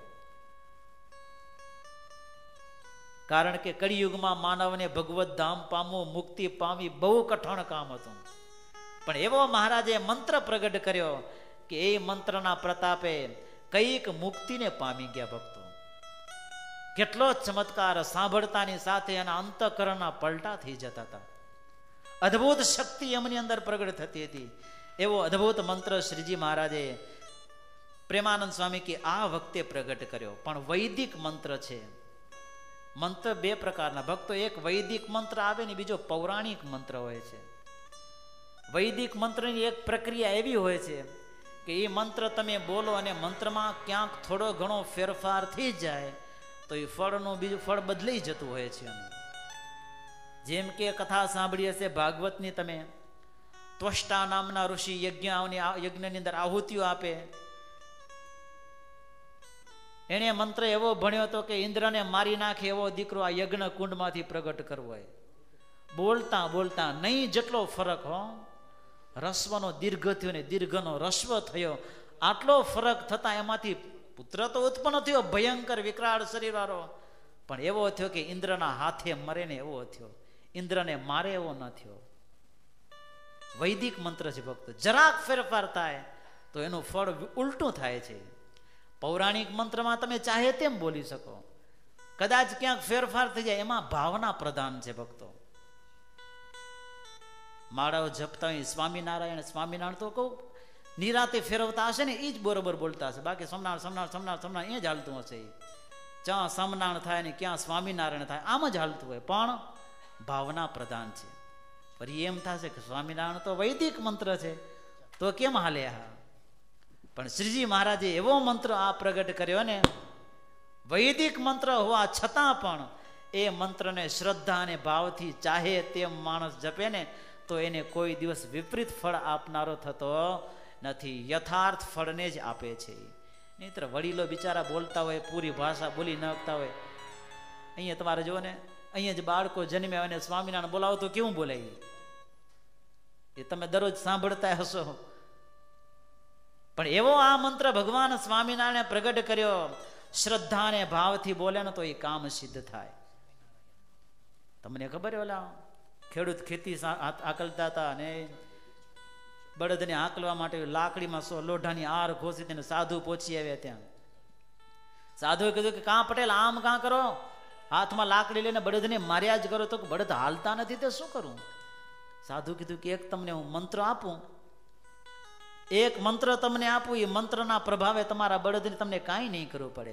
કારણ કે કળિયુગમાં માનવને ભગવત ધામ પામવું, મુક્તિ પામવી બહુ કઠણ કામ હતું. પણ એવો મહારાજે મંત્ર પ્રગટ કર્યો કે એ મંત્રના પ્રતાપે કઈક મુક્તિને પામી ગયા ભક્તો. કેટલો ચમત્કાર! સાંભળતાની સાથે એના અંતઃકરણના પલટા થઈ જતા હતા. અદ્ભુત શક્તિ એમની અંદર પ્રગટ થતી હતી. એવો અદ્ભુત મંત્ર શ્રીજી મહારાજે પ્રેમાનંદ સ્વામી કે આ વખતે પ્રગટ કર્યો. પણ વૈદિક મંત્ર છે. મંત્ર બે પ્રકારના ભક્તો, એક વૈદિક મંત્ર આવે ને બીજો પૌરાણિક મંત્ર હોય છે. વૈદિક મંત્રની એક પ્રક્રિયા એવી હોય છે કે એ મંત્ર તમે બોલો અને મંત્રમાં ક્યાંક થોડો ઘણો ફેરફાર થઈ જાય તો એ ફળનું બીજું ફળ બદલાઈ જતું હોય છે. જેમ કે કથા સાંભળી હશે ભાગવતની તમે, ત્વષ્ટા નામના ઋષિ યજ્ઞની યજ્ઞની અંદર આહુતિઓ આપે. એને મંત્ર એવો ભણ્યો હતો કે ઇન્દ્રને મારી નાખે એવો દીકરો આ યજ્ઞ કુંડમાંથી પ્રગટ કરવો હોય. બોલતા બોલતા નહીં જેટલો ફરક હો, રસ્વનો દીર્ઘ થયો ને દીર્ઘનો રસ્વ થયો, આટલો ફરક થતા એમાંથી પુત્ર તો ઉત્પન્ન થયો ભયંકર વિકરાળ શરીર વાળો, પણ એવો થયો કે ઇન્દ્રના હાથે મરે ને એવો થયો, ઇન્દ્રને મારે એવો ન થયો. વૈદિક મંત્ર છે ભક્તો, જરાક ફેરફાર થાય તો એનું ફળ ઉલટું થાય છે. પૌરાણિક મંત્રમાં તમે ચાહે તેમ બોલી શકો, કદાચ ક્યાંક ફેરફાર થઈ જાય, એમાં ભાવના પ્રધાન છે ભક્તો. માળાઓ જપતા હોય સ્વામિનારાયણ સ્વામિનારાયણ તો કહું નિરાતે ફેરવતા હશે ને એ જ બરોબર બોલતા હશે, બાકી સમનારાયણ સમનારાયણ સમનારાયણ સમનારાયણ એ જ હાલતું હશે. ક્યાં સમનારાયણ થાય ને ક્યાં સ્વામિનારાયણ થાય, આમ જ હાલતું હોય, પણ ભાવના પ્રધાન છે. ફરી એમ થશે કે સ્વામિનારાયણ તો વૈદિક મંત્ર છે તો કેમ હાલે? હા, પણ શ્રીજી મહારાજે એવો મંત્ર આ પ્રગટ કર્યો ને, વૈદિક મંત્ર હોવા છતાં પણ એ મંત્રને શ્રદ્ધા અને ભાવથી ચાહે તેમ માણસ જપે ને તો એને કોઈ દિવસ વિપરીત ફળ આપનારો થતો નથી, યથાર્થ ફળને જ આપે છે. નહીંતર વડીલો બિચારા બોલતા હોય, પૂરી ભાષા બોલી ન શકતા હોય. અહીંયા તમારે જુઓ ને, અહીંયા જ બાળકો જન્મ્યા અને સ્વામિનારાયણ બોલાવો તો કેવું બોલાય, એ તમે દરરોજ સાંભળતા હશો. પણ એવો આ મંત્ર ભગવાન સ્વામિનારાયણે પ્રગટ કર્યો, શ્રદ્ધા અને ભાવથી બોલે ને તો એ કામ સિદ્ધ થાય. તમને ખબર ઓલા ખેડૂત ખેતી આકલતા હતા અને બળદને આકલવા માટે લાકડીમાં સો લોઢાની આર ઘોસી તેને સાધુ પહોંચી આવ્યા. ત્યાં સાધુએ કીધું કે કાં પટેલ આમ કાં કરો, હાથમાં લાકડી લઈને બળદને માર્યા જ કરો, તો બળદ હાલતા નથી તે શું કરું? સાધુ કીધું કે એક તમને હું મંત્ર આપું, એક મંત્ર તમને આપું, એ મંત્રના પ્રભાવે તમારા બળદને તમને કાંઈ નહીં કરવું પડે.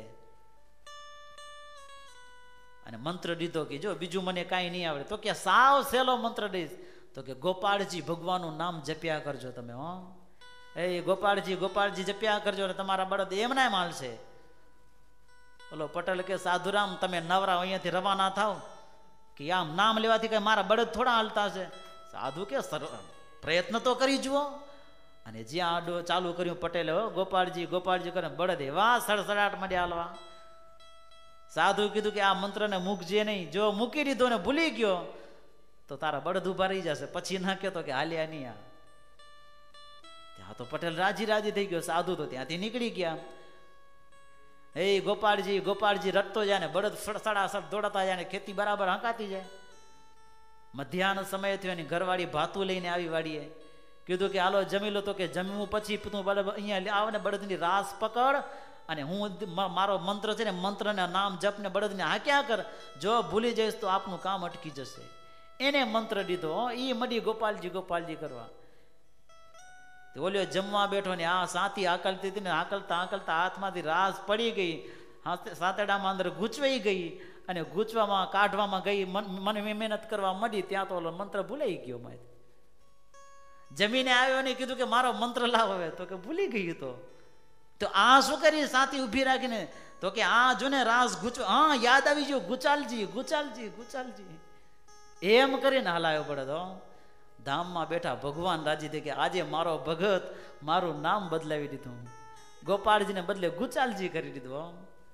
અને મંત્ર દીધો કે જો બીજું મને કાંઈ નહીં આવડે, તો કે સાવ સહેલો મંત્ર દઈશ, તો કે ગોપાળજી ભગવાનનું નામ જપ્યા કરજો તમે. હો એ ગોપાળજી ગોપાળજી જપ્યા કરજો ને તમારા બળદ એમના માલશે. બોલો પટેલ કે સાધુરામ તમે નવરા અહીંયાથી રવાના થાવ કે આમ નામ લેવાથી કઈ મારા બળદ થોડા હાલતા છે? સાધુ કે પ્રયત્ન તો કરી જુઓ. અને જ્યાં આડો ચાલુ કર્યું પટેલે, હો ગોપાળજી ગોપાળજી કરે, બળદ એવા સડસડાટ માંડ્યા હાલવા. સાધુ કીધું કે આ મંત્રને મૂકજે નહીં, જો મૂકી દીધો ને ભૂલી ગયો તો તારા બળદ ઉભા રહી જશે, પછી ના કહેતો કે હાલ્યા નહીં. આ ત્યાં તો પટેલ રાજી રાજી થઈ ગયો, સાધુ તો ત્યાંથી નીકળી ગયા. હે ગોપાળજી ગોપાળજી રટતો જાય ને બળદ સડાસડ દોડાતા જાય ને ખેતી બરાબર હંકાતી જાય. મધ્યાહન સમય થયો એની ઘરવાળી ભાતું લઈને આવી વાડીએ, કીધું કે હાલો જમી લો. તો કે જમવું પછી તું બળદ અહીંયા આવ ને બળદની રાસ પકડ અને હું મારો મંત્ર છે ને મંત્રના નામ જપ ને બળદને હાંક્યા કર, જો ભૂલી જઈશ તો આપનું કામ અટકી જશે. એને મંત્ર દીધો, એ મડી ગોપાલજી ગોપાલજી કરવા. ઓલ્યો જમવા બેઠો ને આ સાથી આકલતી હતી ને આકલતા આકલતા હાથમાંથી રાસ પડી ગઈ, સાતડામાં અંદર ગૂંચવાઈ ગઈ અને ગૂંચવામાં કાઢવામાં ગઈ, મને મહેનત કરવા મળી, ત્યાં તો ઓલો મંત્ર ભૂલાઈ ગયો. મારે જમીને આવ્યો ને કીધું કે મારો મંત્ર લાવ હવે, તો કે ભૂલી ગયું. તો તો આ શું કરી સાથી ઊભી રાખીને, તો કે આ જો ને રાસ ગુચ, હા યાદ આવી ગયો, ગુચાલજી ગુચાલજી ગુચાલજી એમ કરીને હલાયો બળદ. ધામમાં બેઠા ભગવાન રાજી થઈ કે આજે મારો ભગત મારું નામ બદલાવી દીધું, ગોપાળજીને બદલે ગુચાલજી કરી દીધું.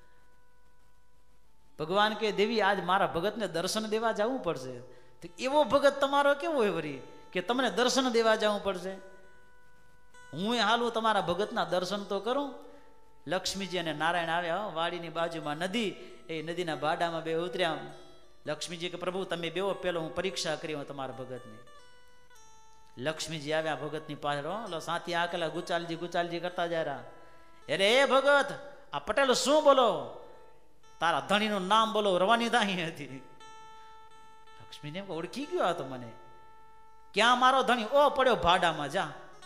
ભગવાન કે દેવી આજ મારા ભગતને દર્શન દેવા જવું પડશે. તો એવો ભગત તમારો કેવો હોય વરી કે તમને દર્શન દેવા જવું પડશે? હું હાલું તમારા ભગતના દર્શન તો કરું. લક્ષ્મીજી અને નારાયણ આવ્યા વાડીની બાજુમાં નદી, એ નદીના બાડામાં બે ઉતર્યા. લક્ષ્મીજી કે પ્રભુ તમે બેવો, પેલો હું પરીક્ષા કરી તમારા ભગતની. લક્ષ્મીજી આવ્યા ભગતની પાછળ, સાથી આકેલા ગુચાલજી ગુચાલજી કરતા જાય. અરે એ ભગત આ પટેલ શું બોલો, તારા ધણીનું નામ બોલો, રવાની દાહી હતી. લક્ષ્મીને ઓળખી ગયો આ તો મને, ક્યાં મારો ધણી? ઓ પડ્યો ભાડામાં, જા.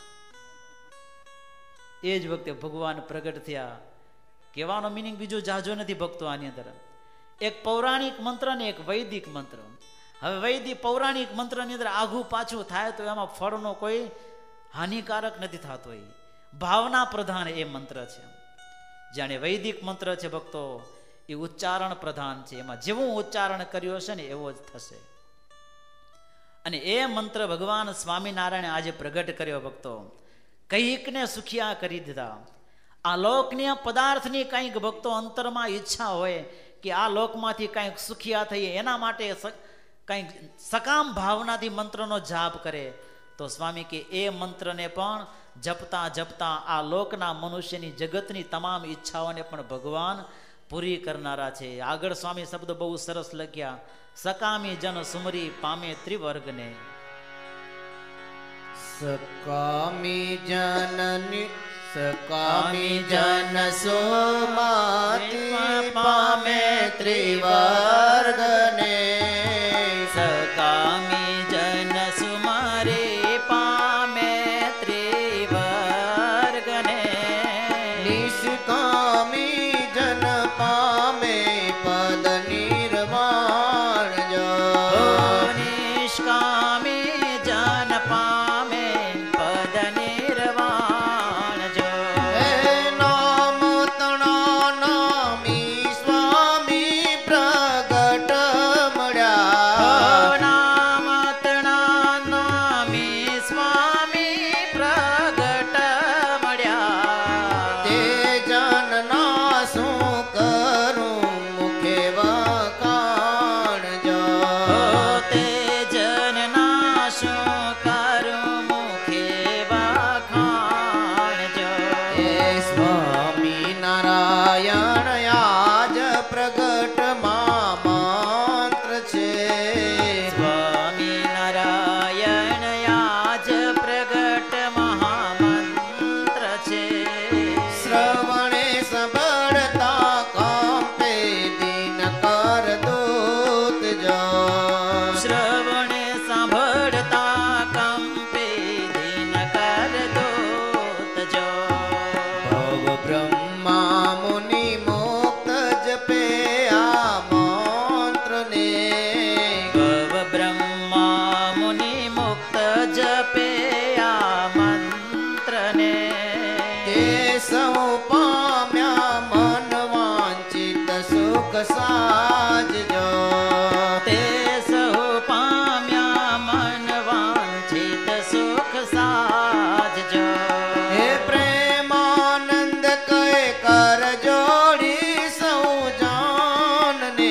એ જ વખતે ભગવાન પ્રગટ થયા. કહેવાનો મિનિંગ બીજો જાજો નથી ભક્તો આની અંદર. એક પૌરાણિક મંત્ર ને એક વૈદિક મંત્ર. હવે વૈદિક પૌરાણિક મંત્રની અંદર આઘું પાછું થાય તો એમાં ફળનો કોઈ હાનિકારક નથી થતો. એ ભાવના પ્રધાન એ મંત્ર છે. જાણે વૈદિક મંત્ર છે ભક્તો એ ઉચ્ચારણ પ્રધાન છે. એમાં જેવું ઉચ્ચારણ કર્યો છે ને એવો જ થશે. અને એ મંત્ર ભગવાન સ્વામિનારાયણે આજે પ્રગટ કર્યો ભક્તો. કઈકને સુખિયા કરી દીધા. આ લોકની પદાર્થની કંઈક ભક્તો અંતરમાં ઈચ્છા હોય કે આ લોકમાંથી કંઈક સુખિયા થઈએ, એના માટે કંઈક સકામ ભાવનાથી મંત્રનો જાપ કરે તો સ્વામી કે એ મંત્રને પણ જપતા જપતા આ લોકના મનુષ્યની જગતની તમામ ઈચ્છાઓને પણ ભગવાન પૂરી કરનારા છે. આગળ સ્વામી શબ્દ બહુ સરસ લખ્યા, સકામી જન સુમરી પામે ત્રિવર્ગને. સકામી જનની સકામી જન સુમતી પામે ત્રિવર્ગને. સકામી જન સુમરી પામે ત્રિવર્ગને. નિષ્કામી જન પામે પદ નિર્વાણ જો. નિષ્કામી જન પામે પદ નિર્વાણ જો. હે નામ તણા નામી સ્વામી પ્રગટ મળ્યા. નામ તણા નામી સ્વામી પ્રગટ મળ્યા. તે જનના શું કરું મુખે વખાણ જો. તે જનના શું કરું મુખે વખાણ જો. હે સ્વામી નારાયણ આજ પ્રગટ માં મંત્ર છે. સ્વામી નારાયણ આજ પ્રગટ મહામંત્ર છે. શ્રવણે સંભળતા કાંપે દીન કર દૂત જો. શ્રવણે સાંભળતા કંપે દિન કર દોત જો. ભવ બ્રહ્મા મુનિ મુક્ત જપે આ મંત્રને. ભવ બ્રહ્મા મુનિ મુક્ત જપે આ મંત્રને. તે સૌ પામ્યા મન વાંચિત સુખ સાજજો. તે સહુ પામ્યા મન વાંછિત સુખ સાજજો. હે પ્રેમાનંદ કહે કર જોડી સૌ જાનને.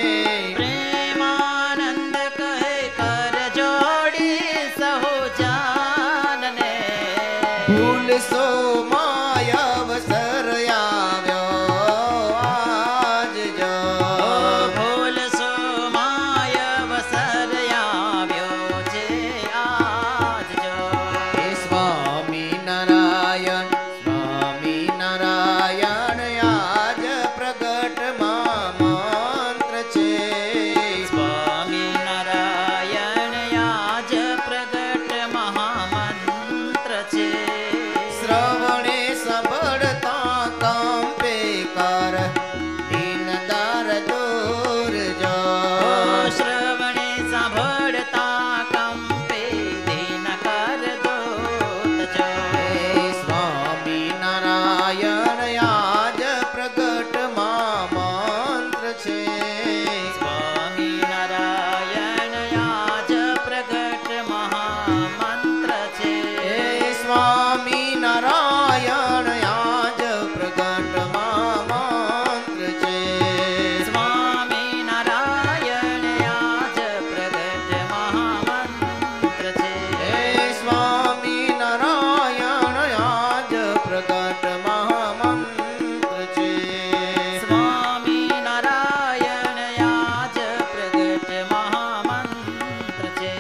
પ્રેમાનંદ કહે કર જોડી સહુ જાનને. ભૂલ સો માય અવસર આવ્યો આજ જો. ભૂલ સો માય અવસર આવ્યો છે આજ જો. હે સ્વામી નારાયણ સ્વામી નારાયણ આજ પ્રગટ માં મંત્ર છે. સ્વામી નારાયણ આજ પ્રગટ મહામંત્ર છે. શ્રવણે સંભળતા કંપે કર દીન દર દૂર જો. શ્રવણે સાંભળતા કંપે દિન કર દોત જો. હે સ્વામી નારાયણ આજ પ્રગટ માં મંત્ર છે. સ્વામી નારાયણ આજ પ્રગટ મહામંત્ર છે. હે સ્વામી નારાયણ આજ પ્રગટ માં મંત્ર છે. સ્વામી નારાયણ આજ પ્રગટ મહામંત્ર છે. હે સ્વામી નારાયણ આજ પ્રગટ મહામંત્ર છે. સ્વામી નારાયણ આજ પ્રગટ મહામંત્ર છે.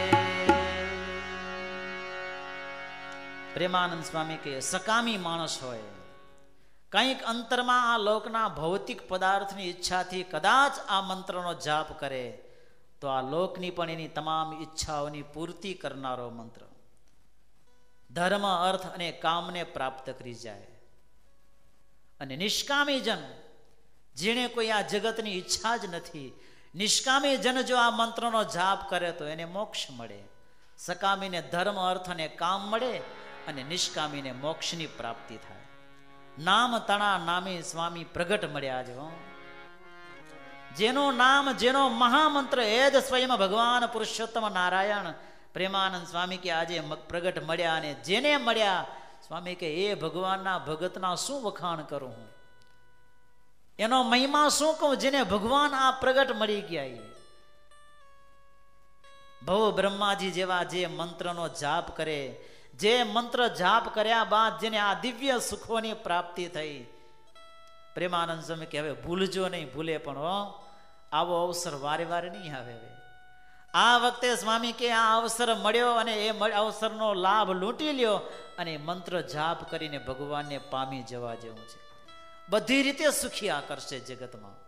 પ્રેમાનંદ સ્વામી કે સકામી માણસ હોય, કંઈક અંતરમાં આ લોકના ભૌતિક પદાર્થની ઈચ્છાથી કદાચ આ મંત્રનો જાપ કરે તો આ લોકની પણ એની તમામ ઈચ્છાઓની પૂર્તિ કરનારો મંત્ર. ધર્મ અર્થ અને કામને પ્રાપ્ત કરી જાય. અને નિષ્કામી જન જેણે કોઈ આ જગતની ઈચ્છા જ નથી, નિષ્કામી જન જો આ મંત્રનો જાપ કરે તો એને મોક્ષ મળે. સકામીને ધર્મ અર્થ અને કામ મળે અને નિષ્કામીને મોક્ષની પ્રાપ્તિ થાય. નામ તણા નામી સ્વામી પ્રગટ મળ્યા જો. જેનું નામ, જેનો મહામંત્ર એ જ સ્વયં ભગવાન પુરુષોત્તમ નારાયણ પ્રેમાનંદ સ્વામી કે આજે પ્રગટ મળ્યા. અને જેને મળ્યા સ્વામી કે એ ભગવાનના ભગતના શું વખાણ કરું હું, એનો મહિમા શું કહું, જેને ભગવાન આ પ્રગટ મળી ગયા. ભવ બ્રહ્માજી જેવા જે મંત્રનો જાપ કરે, જે મંત્ર જાપ કર્યા બાદ જેને આ દિવ્ય સુખોની પ્રાપ્તિ થઈ, પ્રેમાનંદ સ્વામી કે હવે ભૂલજો નહીં, ભૂલે પણ હો આવો અવસર વારે વારે નહીં આવે. આ વખતે સ્વામી કે આ અવસર મળ્યો અને એ અવસરનો લાભ લૂંટી લ્યો અને મંત્ર જાપ કરીને ભગવાનને પામી જવા જેવું છે. બધી રીતે સુખી આકર્ષે જગતમાં.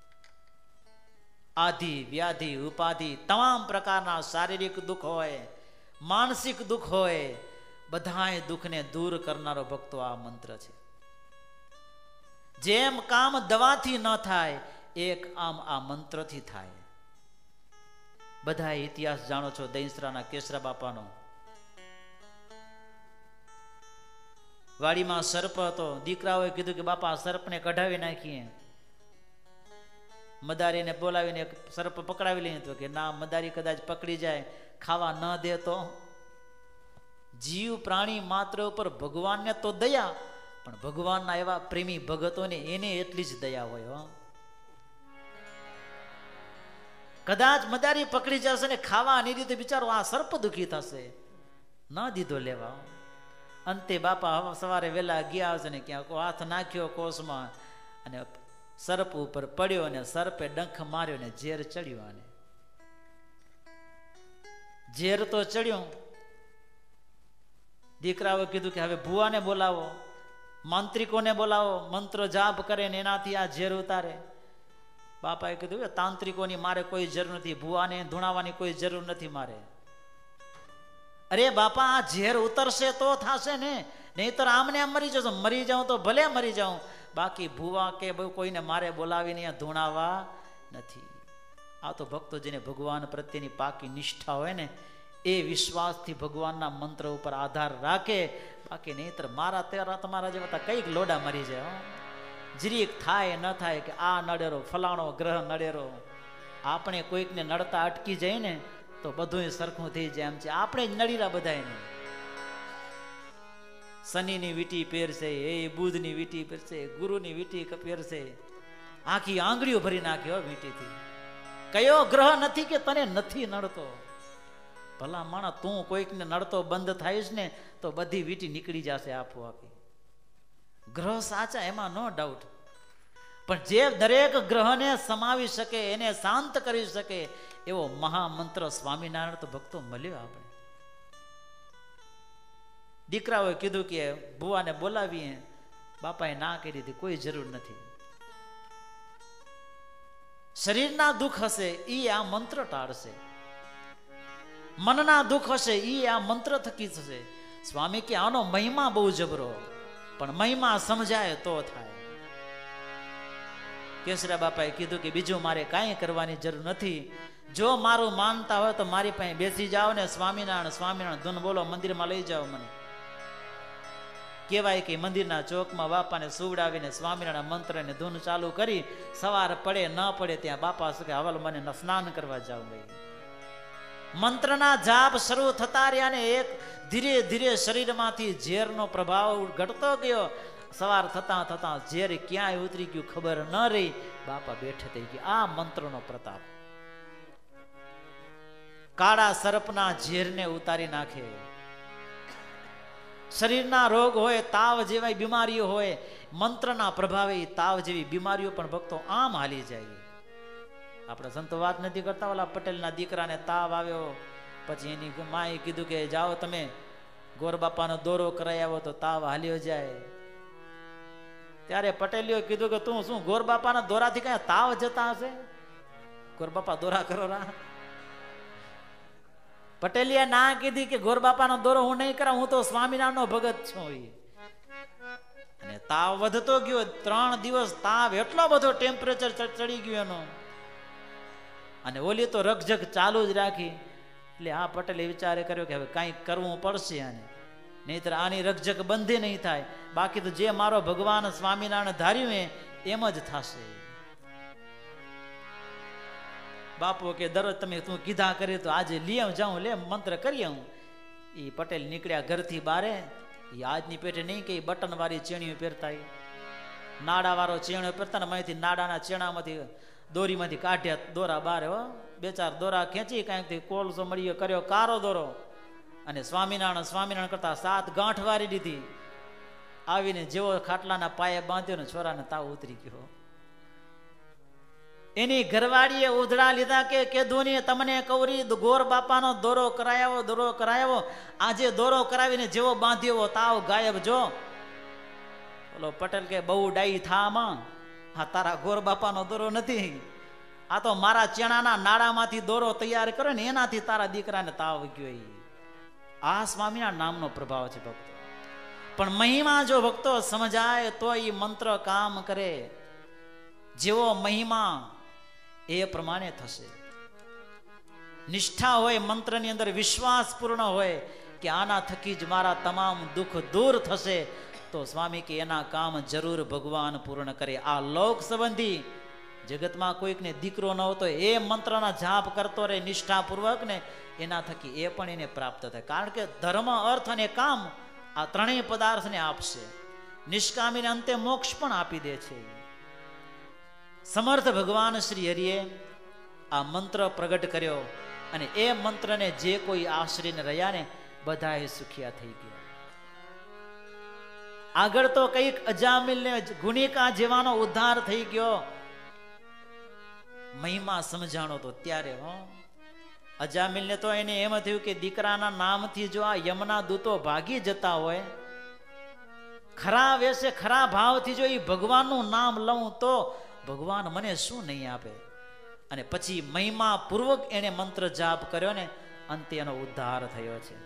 આધિ વ્યાધિ ઉપાધિ તમામ પ્રકારના શારીરિક દુઃખ હોય, માનસિક દુઃખ હોય, બધાય દુઃખને દૂર કરનારો ભક્તો આ મંત્ર છે. જેમ કામ દવાથી ન થાય એક આમ આ મંત્રથી થાય. બધા ઇતિહાસ જાણો છો દહીંસરાના કેસરા બાપાનો. વાડીમાં સર્પ હતો. દીકરાઓએ કીધું કે બાપા સર્પને કઢાવી નાખીએ. મદારીને બોલાવીને સર્પ પકડાવી લઈએ તો કે ના, મદારી કદાચ પકડી જાય, ખાવા ન દે તો. જીવ પ્રાણી માત્ર ઉપર ભગવાનને તો દયા, પણ ભગવાનના એવા પ્રેમી ભગતોને એને એટલી જ દયા હોય. કદાચ મદારી પકડી જશે ને ખાવા નહીં દીધું, બિચારો આ સર્પ દુઃખી થશે. ન દીધો લેવા. અંતે બાપા સવારે વહેલા ગયા હશે ને ક્યાંક હાથ નાખ્યો કોષમાં અને સર્પ ઉપર પડ્યો અને સર્પે ડંખ માર્યો ને ઝેર ચડ્યું. આને ઝેર તો ચડ્યું. દીકરાઓએ કીધું કે હવે ભુવાને બોલાવો, માંત્રિકોને બોલાવો, મંત્ર જાપ કરે ને એનાથી આ ઝેર ઉતારે. બાપાએ કીધું કે તાંત્રિકોની મારે કોઈ જરૂર નથી, ભુવાને ધૂણાવાની કોઈ જરૂર નથી મારે. અરે બાપા, આ ઝેર ઉતરશે તો થશે ને, નહીતર આમને આમ મરી જશો. મરી જાઉં તો ભલે મરી જાઉં, બાકી ભુવા કે કોઈને મારે બોલાવીને ધૂણાવા નથી. આ તો ભક્તો જેને ભગવાન પ્રત્યેની પાકી નિષ્ઠા હોય ને એ વિશ્વાસથી ભગવાનના મંત્ર ઉપર આધાર રાખે. બાકી નહીતર મારા તેરા તમારા જેવા કઈક લોડા મરી જાય. જરીક થાય ન થાય કે આ નડેરો, ફલાણો ગ્રહ નડેરો. આપણે કોઈકને નડતા અટકી જાય ને તો બધું સરખું થઈ જાય એમ છે. આપણે જ નડીરા બધાને. શનિની વીટી પહેરશે, એ બુધની વીટી પહેરશે, ગુરુની વીટી પહેરશે, આખી આંગળીઓ ભરી નાખ્યો વીટીથી. કયો ગ્રહ નથી કે તને નથી નડતો? ભલા માણસ, તું કોઈકને નડતો બંધ થાઈશ ને તો બધી વીટી નીકળી જશે આપોઆપી. ગ્રહ સાચા, એમાં નો ડાઉટ. પણ જે દરેક ગ્રહને સમાવી શકે, એને શાંત કરી શકે એવો મહામંત્ર સ્વામિનારાયણ તો ભક્તો મળ્યો આપણે. દીકરાઓએ કીધું કે ભુવાને બોલાવીએ. બાપાએ ના કરી દીધી, કોઈ જરૂર નથી. શરીરના દુઃખ હશે એ આ મંત્ર ટાળશે, મનના દુઃખ હશે એ આ મંત્ર થકી થશે. સ્વામી કે આનો મહિમા બહુ જબરો, પણ મહિમા સમજાય તો થાય. કેસરા બાપાએ કીધું કે બીજું મારે કાંઈ કરવાની જરૂર નથી. જો મારું માનતા હોય તો મારી પાસે બેસી જાઓ ને સ્વામિનારાયણ સ્વામિનારાયણ ધૂન બોલો, મંદિરમાં લઈ જાઓ મને. કહેવાય કે મંદિરના ચોકમાં બાપાને સુવડાવીને સ્વામિનારાયણ મંત્રને ધૂન ચાલુ કરી સવાર પડે ન પડે ત્યાં બાપા શું કે હવાલ મને સ્નાન કરવા જાવ. મંત્રના જાપ શરૂ થતા રહ્યા ને એક ધીરે ધીરે શરીરમાંથી ઝેરનો પ્રભાવ ઘટતો ગયો. સવાર થતા થતા ઝેર ક્યાંય ઉતરી ગયું ખબર ન રહી. બાપા બેઠે થઈ ગયા. આ મંત્રનો પ્રતાપ કાળા સર્પના ઝેરને ઉતારી નાખે. શરીરના રોગ હોય, તાવ જેવી બીમારીઓ હોય, મંત્રના પ્રભાવે તાવ જેવી બીમારીઓ પણ ભક્તો આમ હાલી જાય. આપણે સંતો વાત નથી કરતા, ઓલા પટેલના દીકરાને તાવ આવ્યો, પછી એની માએ કીધું કે જાઓ તમે ગોરબાપાનો દોરો કરાઈ આવો તો તાવ હાલ્યો જાય. ત્યારે પટેલીઓ કીધું કે તું શું ગોરબાપાના દોરાથી કઈ તાવ જતા હશે? ગોરબાપા દોરા કરો રા. પટેલિયા ના કીધી કે ગોરબાપાનો દોરો હું નહીં કરાવ, હું તો સ્વામિનારાયણનો ભગત છું. અને તાવ વધતો ગયો. ત્રણ દિવસ તાવ એટલો બધો ટેમ્પરેચર ચડી ગયું એનો. અને ઓલી તો રકઝક ચાલુ જ રાખી. એટલે આ પટેલે વિચારે કર્યો કે હવે કાંઈક કરવું પડશે આને, નહીતર આની રકઝક બંધી નહીં થાય. બાકી તો જે મારો ભગવાન સ્વામિનારાયણ ધાર્યું એ એમ જ થશે. બાપુ કે દરરોજ તમે તું કીધા કરી તો આજે લઈ આવું, જાઉં લે મંત્ર કરી આવું. એ પટેલ નીકળ્યા ઘરથી બારે. એ આજની પેટે નહીં કે બટન વાળી ચેણીઓ પહેરતા, નાડા વાળો ચેણો પહેરતા ને માહિતી નાડાના ચેણામાંથી દોરીમાંથી કાઢ્યા દોરા બારે. હો બે ચાર દોરા ખેંચી કાંઈક કોલસો મળ્યો કર્યો કારો દોરો, અને સ્વામિનારાયણ સ્વામિનારાયણ કરતા સાત ગાંઠ વારી દીધી. આવીને જેવો ખાટલાના પાયે બાંધ્યો ને છોરાને તાવ ઉતરી ગયો. એની ઘરવાળીએ ઉધડા લીધા કે કેધુની તમને કવરી ગોર બાપાનો દોરો કરાયો દોરો કરાયો આજે દોરો કરાવીને જેવો બાંધ્યો તાવ ગાયબ. જો બોલો પટેલ કે બહુ ડાઈ થામાં, હા તારા ગોર બાપાનો દોરો નથી, આ તો મારા ચેણાના નાડામાંથી દોરો તૈયાર કર્યો ને એનાથી તારા દીકરાને તાવ ગયો. આ સ્વામિનારાયણ નામનો પ્રભાવ છે ભક્તો. પણ મહિમા જો ભક્તો સમજાય તો એ મંત્ર કામ કરે. જેવો મહિમા એ પ્રમાણે થશે. નિષ્ઠા હોય મંત્રની અંદર, વિશ્વાસ પૂર્ણ હોય કે આના થકી જ મારા તમામ દુઃખ દૂર થશે, તો સ્વામી કે એના કામ જરૂર ભગવાન પૂર્ણ કરે. આ લોક સંબંધી જગતમાં કોઈકને દીકરો ન હોતો એ મંત્રના જાપ કરતો રહે નિષ્ઠાપૂર્વક ને, એના થકી એ પણ એને પ્રાપ્ત થાય. કારણ કે ધર્મ, અર્થ અને કામ આ ત્રણેય પદાર્થને આપશે. નિષ્કામીને અંતે મોક્ષ પણ આપી દે છે. સમર્થ ભગવાન શ્રી હરિએ આ મંત્ર પ્રગટ કર્યો અને એ મંત્રને જે કોઈ આશ્રયને રહ્યા ને બધા એ સુખિયા થઈ ગયા. આગળ તો કઈક અજામિલને ગુણિકા જેવાનો ઉદ્ધાર થઈ ગયો. મહિમા સમજાણો તો ત્યારે હો અજામિલને તો એને એમ થયું કે દીકરાના નામથી જો આ યમના દૂતો ભાગી જતા હોય, ખરા વેશે ખરા ભાવથી જો એ ભગવાનનું નામ લઉં તો ભગવાન મને શું નહીં આપે. અને પછી મહિમા પૂર્વક એને મંત્ર જાપ કર્યો ને અંતે એનો ઉદ્ધાર થયો છે.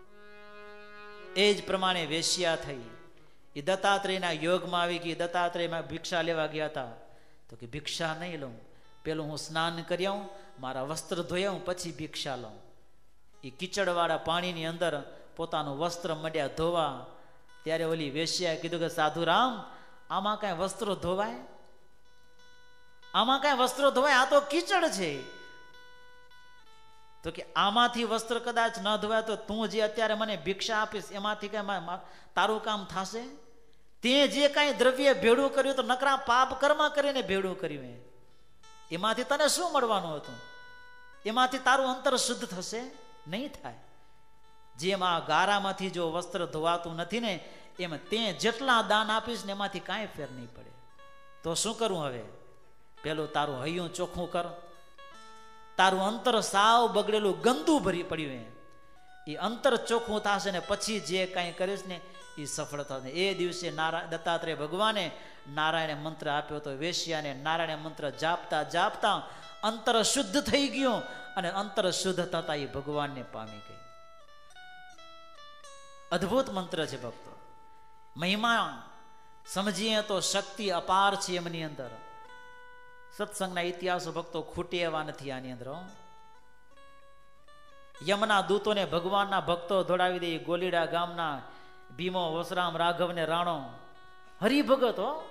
એ જ પ્રમાણે વેશ્યા થઈ. એ દત્તાત્રેયના યોગમાં આવી ગઈ. દત્તાત્રેયમાં ભિક્ષા લેવા ગયા હતા તો કે ભિક્ષા નહીં લઉં, પેલું હું સ્નાન કરી આવું, મારા વસ્ત્ર ધોઈ આવું, પછી ભિક્ષા લઉં. એ કીચડવાળા પાણીની અંદર પોતાનું વસ્ત્ર મંડ્યા ધોવા. ત્યારે ઓલી વેશ્યાએ કીધું કે સાધુરામ આમાં કાંઈ વસ્ત્રો ધોવાય? આમાં કાંઈ વસ્ત્રો ધોવાય? આ તો કીચડ છે. તો કે આમાંથી વસ્ત્ર કદાચ ન ધોવાય તો તું જે અત્યારે મને ભિક્ષા આપીશ એમાંથી કઈ તારું કામ થશે? તે જે કાંઈ દ્રવ્ય ભેળું કર્યું તો નકરા પાપ કર્મ કરીને ભેળું કર્યું, એમાંથી તને શું મળવાનું હતું? એમાંથી તારું અંતર શુદ્ધ થશે? નહીં થાય. જેમ આ ગારામાંથી જો વસ્ત્ર ધોવાતું નથી ને એમ તે જેટલા દાન આપીશ ને એમાંથી કાંઈ ફેર નહીં પડે. તો શું કરું હવે? પેલું તારું હૈયું ચોખ્ખું કર. તારું અંતર સાવ બગડેલું ગંદુ ભરી પડ્યું એ અંતર ચોખ્ખું થશે ને પછી જે કાંઈ કરીશ ને એ સફળ થશે. એ દિવસે નારાયણ દત્તાત્રેય ભગવાને નારાયણે મંત્ર આપ્યો તો વેશ્યાને નારાયણે મંત્ર જાપતા જાપતા અંતર શુદ્ધ થઈ ગયું અને અંતર શુદ્ધ થતા એ ભગવાનને પામી ગઈ. અદ્ભુત મંત્ર છે ભક્તો. મહિમા સમજીએ તો શક્તિ અપાર છે એમની અંદર. સત્સંગના ઇતિહાસો ભક્તો ખૂટે એવા નથી આની અંદર. યમના દૂતોને ભગવાનના ભક્તો દોડાવી દે. ગોલીડા ગામના ભીમો, વસરામ, રાઘવ ને રાણો હરિભગત હો,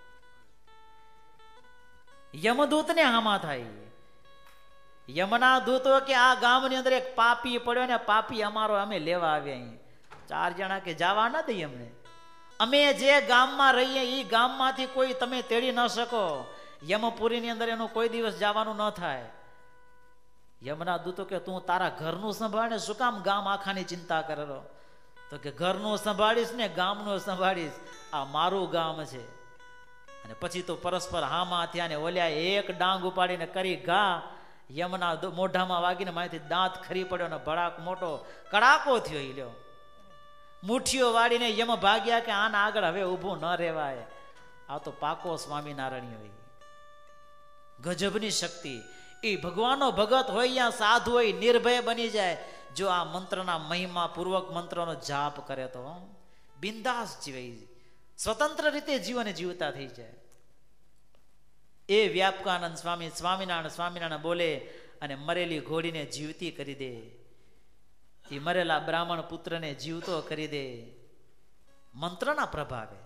યમદૂત ને હામા થાય. યમના દૂતો કે આ ગામની અંદર એક પાપી પડ્યો ને પાપી અમારો અમે લેવા આવ્યા. ચાર જણા કે જવા ના દઈએ અમને, અમે જે ગામમાં રહીએ એ ગામમાંથી કોઈ તમે તેડી ન શકો. યમપુરીની અંદર એનું કોઈ દિવસ જવાનું ન થાય. યમના દૂતો કે તું તારા ઘરનું સંભાળે શું કામ ગામ આખાની ચિંતા કરેલો? તો કે ઘરનું સંભાળીશ ને ગામનું સંભાળીશ, આ મારું ગામ છે. અને પછી તો પરસ્પર હામાં થયા ને ઓલ્યા એક ડાંગ ઉપાડીને કરી ઘા યમના મોઢામાં વાગીને માહિતી દાંત ખરી પડ્યો ને ભડાક મોટો કડાકો થયો. ઈ લ્યો મુઠ્ઠીઓ વાળીને યમ ભાગ્યા કે આના આગળ હવે ઊભું ન રહેવાય. આ તો પાકો સ્વામિનારાયણ હોય. ગજબની શક્તિ. એ ભગવાનનો ભગત હોય યા સાધુ હોય નિર્ભય બની જાય જો આ મંત્રના મહિમા પૂર્વક મંત્રનો જાપ કરે તો. બિંદાસ જીવે, સ્વતંત્ર રીતે જીવન જીવતા થઈ જાય. એ વ્યાપકાનંદ સ્વામી સ્વામિનારાયણ સ્વામિનારાયણ બોલે અને મરેલી ઘોડીને જીવતી કરી દે, એ મરેલા બ્રાહ્મણ પુત્રને જીવતો કરી દે. મંત્રના પ્રભાવે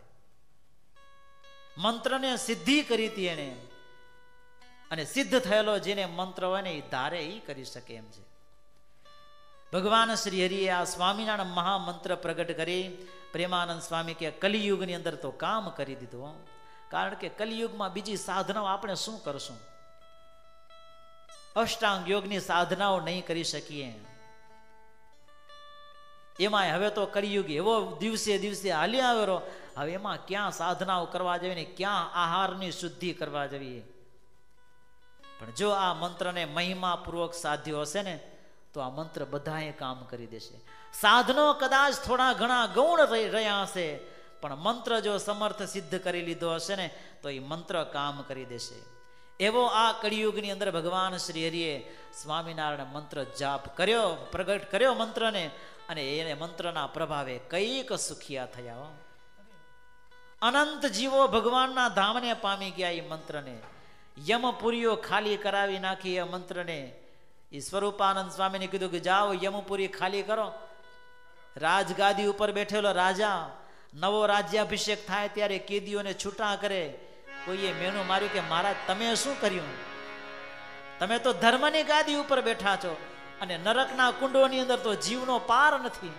મંત્રને સિદ્ધિ કરી હતી એને, અને સિદ્ધ થયેલો જેને મંત્ર હોય ને એ ધારે એ કરી શકે એમ છે. ભગવાન શ્રી હરિએ આ સ્વામિનારાયણ મહામંત્ર પ્રગટ કરી. પ્રેમાનંદ સ્વામી કે કલિયુગની અંદર તો કામ કરી દીધું, કારણ કે કલિયુગમાં બીજી સાધનાઓ આપણે શું કરશું? અષ્ટાંગ યોગની સાધનાઓ નહીં કરી શકીએ. એમાં હવે તો કલિયુગ એવો દિવસે દિવસે હાલી આવ્યો, હવે એમાં ક્યાં સાધનાઓ કરવા જવી ને ક્યાં આહારની શુદ્ધિ કરવા જવી. પણ જો આ મંત્રને મહિમા પૂર્વક સાધ્યો હશે ને તો આ મંત્ર બધાએ કામ કરી દેશે. સાધનો કદાચ થોડા ઘણા ગૌણ રહ્યા હશે, પણ મંત્ર જો સમર્થ સિદ્ધ કરી લીધો હશે ને તો એ મંત્ર કામ કરી દેશે. એવો આ કળિયુગની અંદર ભગવાન શ્રી હરિએ સ્વામિનારાયણ મંત્ર જાપ કર્યો, પ્રગટ કર્યો મંત્રને, અને એને મંત્રના પ્રભાવે કઈક સુખિયા થયા. અનંત જીવો ભગવાનના ધામને પામી ગયા. એ મંત્રને યમપુરીઓ ખાલી કરાવી નાખી. એ મંત્રને એ સ્વરૂપાનંદ સ્વામીને કીધું કે જાઓ યમપુરી ખાલી કરો. રાજગાદી ઉપર બેઠેલો રાજા નવો રાજ્યાભિષેક થાય ત્યારે કેદીઓને છૂટા કરે. કોઈએ મેણું માર્યું કે મહારાજ તમે શું કર્યું? તમે તો ધર્મની ગાદી ઉપર બેઠા છો અને નરકના કુંડોની અંદર તો જીવનો પાર નથી.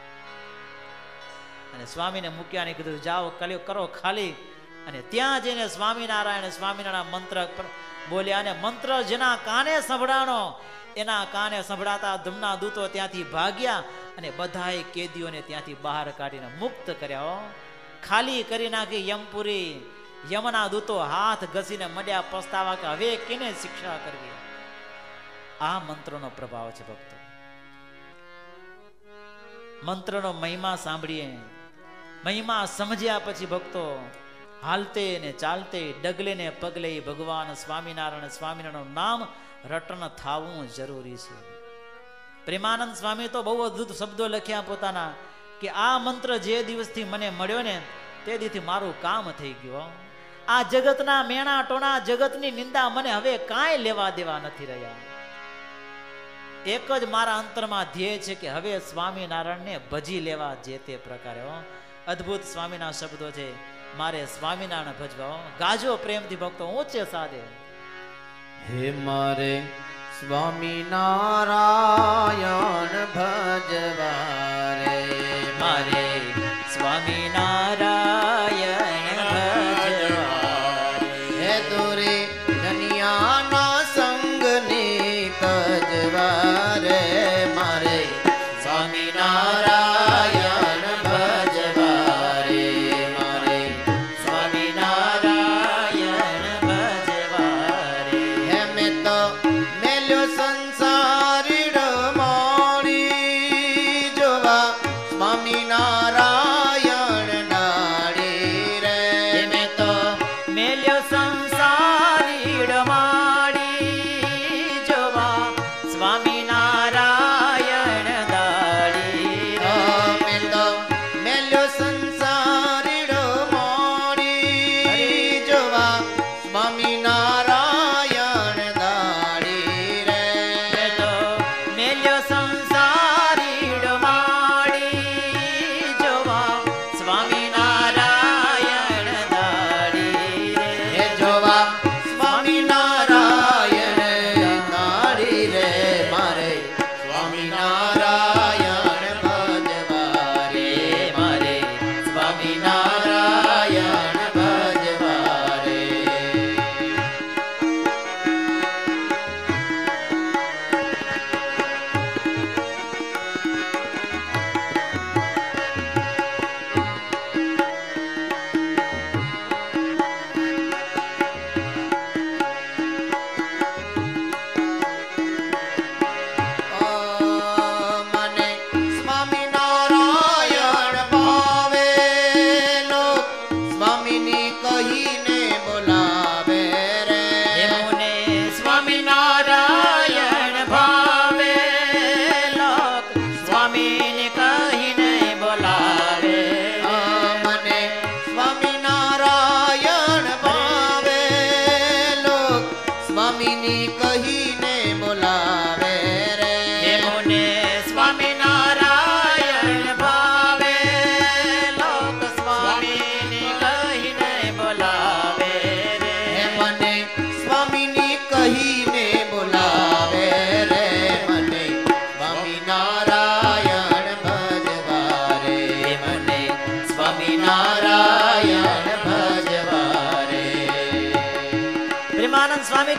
અને સ્વામીને મૂક્યા ને કીધું જાઓ કલ્યો કરો ખાલી. અને ત્યાં જઈને સ્વામિનારાયણ સ્વામિનારાયણ મંત્ર બોલ્યા, અને મંત્ર જેના કાને સંભળાણો એના કાને સંભળાતા ધમના દૂતો ત્યાંથી ભાગ્યા અને બધાએ કેદીઓને ત્યાંથી બહાર કાઢીને મુક્ત કર્યા. ખાલી કરી નાખી યમપુરી. યમના દૂતો હાથ ઘસીને મડ્યા પસ્તાવા કે હવે કેને શિક્ષા કરવી. આ મંત્રનો પ્રભાવ છે ભક્તો. મંત્રનો મહિમા સાંભળીએ, મહિમા સમજ્યા પછી ભક્તો હાલતે ને ચાલતે ડગલે ને પગલે ભગવાન સ્વામિનારાયણ સ્વામિનારાયણનું નામ રટન થાવું જરૂરી છે. પ્રેમાનંદ સ્વામી તો બહુ અદ્ભુત શબ્દો લખ્યા પોતાના કે આ મંત્ર જે દિવસથી મને મળ્યો ને તે દિવસથી મારું કામ થઈ ગયું. આ જગતના મેણા ટોણા જગતની નિંદા મને હવે કાંઈ લેવા દેવા નથી રહ્યા. એક જ મારા અંતરમાં ધ્યેય છે કે હવે સ્વામિનારાયણને ભજી લેવા જે તે પ્રકારે. અદ્ભુત સ્વામીના શબ્દો છે, મારે સ્વામિનારાયણ ભજવા. ગાજો પ્રેમથી ભક્તો ઊંચે સાદે. હે મારે સ્વામિનારાયણ ભજવા રે, મારે સ્વામિનારાયણ ભજવા. હે દોરે દુનિયાના સંગની તજવા રે, મારે સ્વામિનારાયણ ભજવા રે, મારે સ્વામિનારાયણ ભજવા રે. હે મેં તો મેલ્યો સંસારી રમાણી જોવા સ્વામિનારાયણ નાડી રે. મેં તો મેલ્યો સંસારી ડમાડી જોવા સ્વામિનારાયણ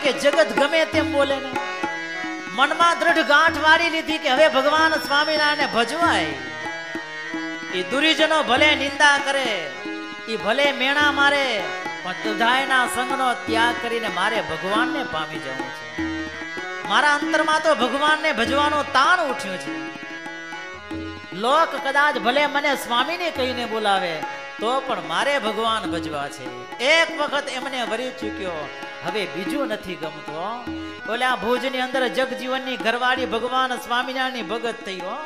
કે જગત ગમે તેમ બોલે ને, મનમાં દ્રઢ ગાંઠ વાળી લીધી કે હવે ભગવાન સ્વામિનારાયણ ભજવાય. એ દુરીજનો ભલે નિંદા કરે, એ ભલે મેણા મારે, પણ દુધાયના સંગનો ત્યાગ કરીને મારે ભગવાનને પામી જવું છે. મારા અંતરમાં તો ભગવાનને ભજવાનો તાણ ઉઠ્યો છે. લોક કદાચ ભલે મને સ્વામીને કહીને બોલાવે તો પણ મારે ભગવાન ભજવા છે. એક વખત એમને વરી ચૂક્યો, હવે બીજું નથી ગમતો. ઓલા ભુજની અંદર જગજીવનની ઘરવાળી ભગવાન સ્વામિનારાયણની ભગત થઈ હો.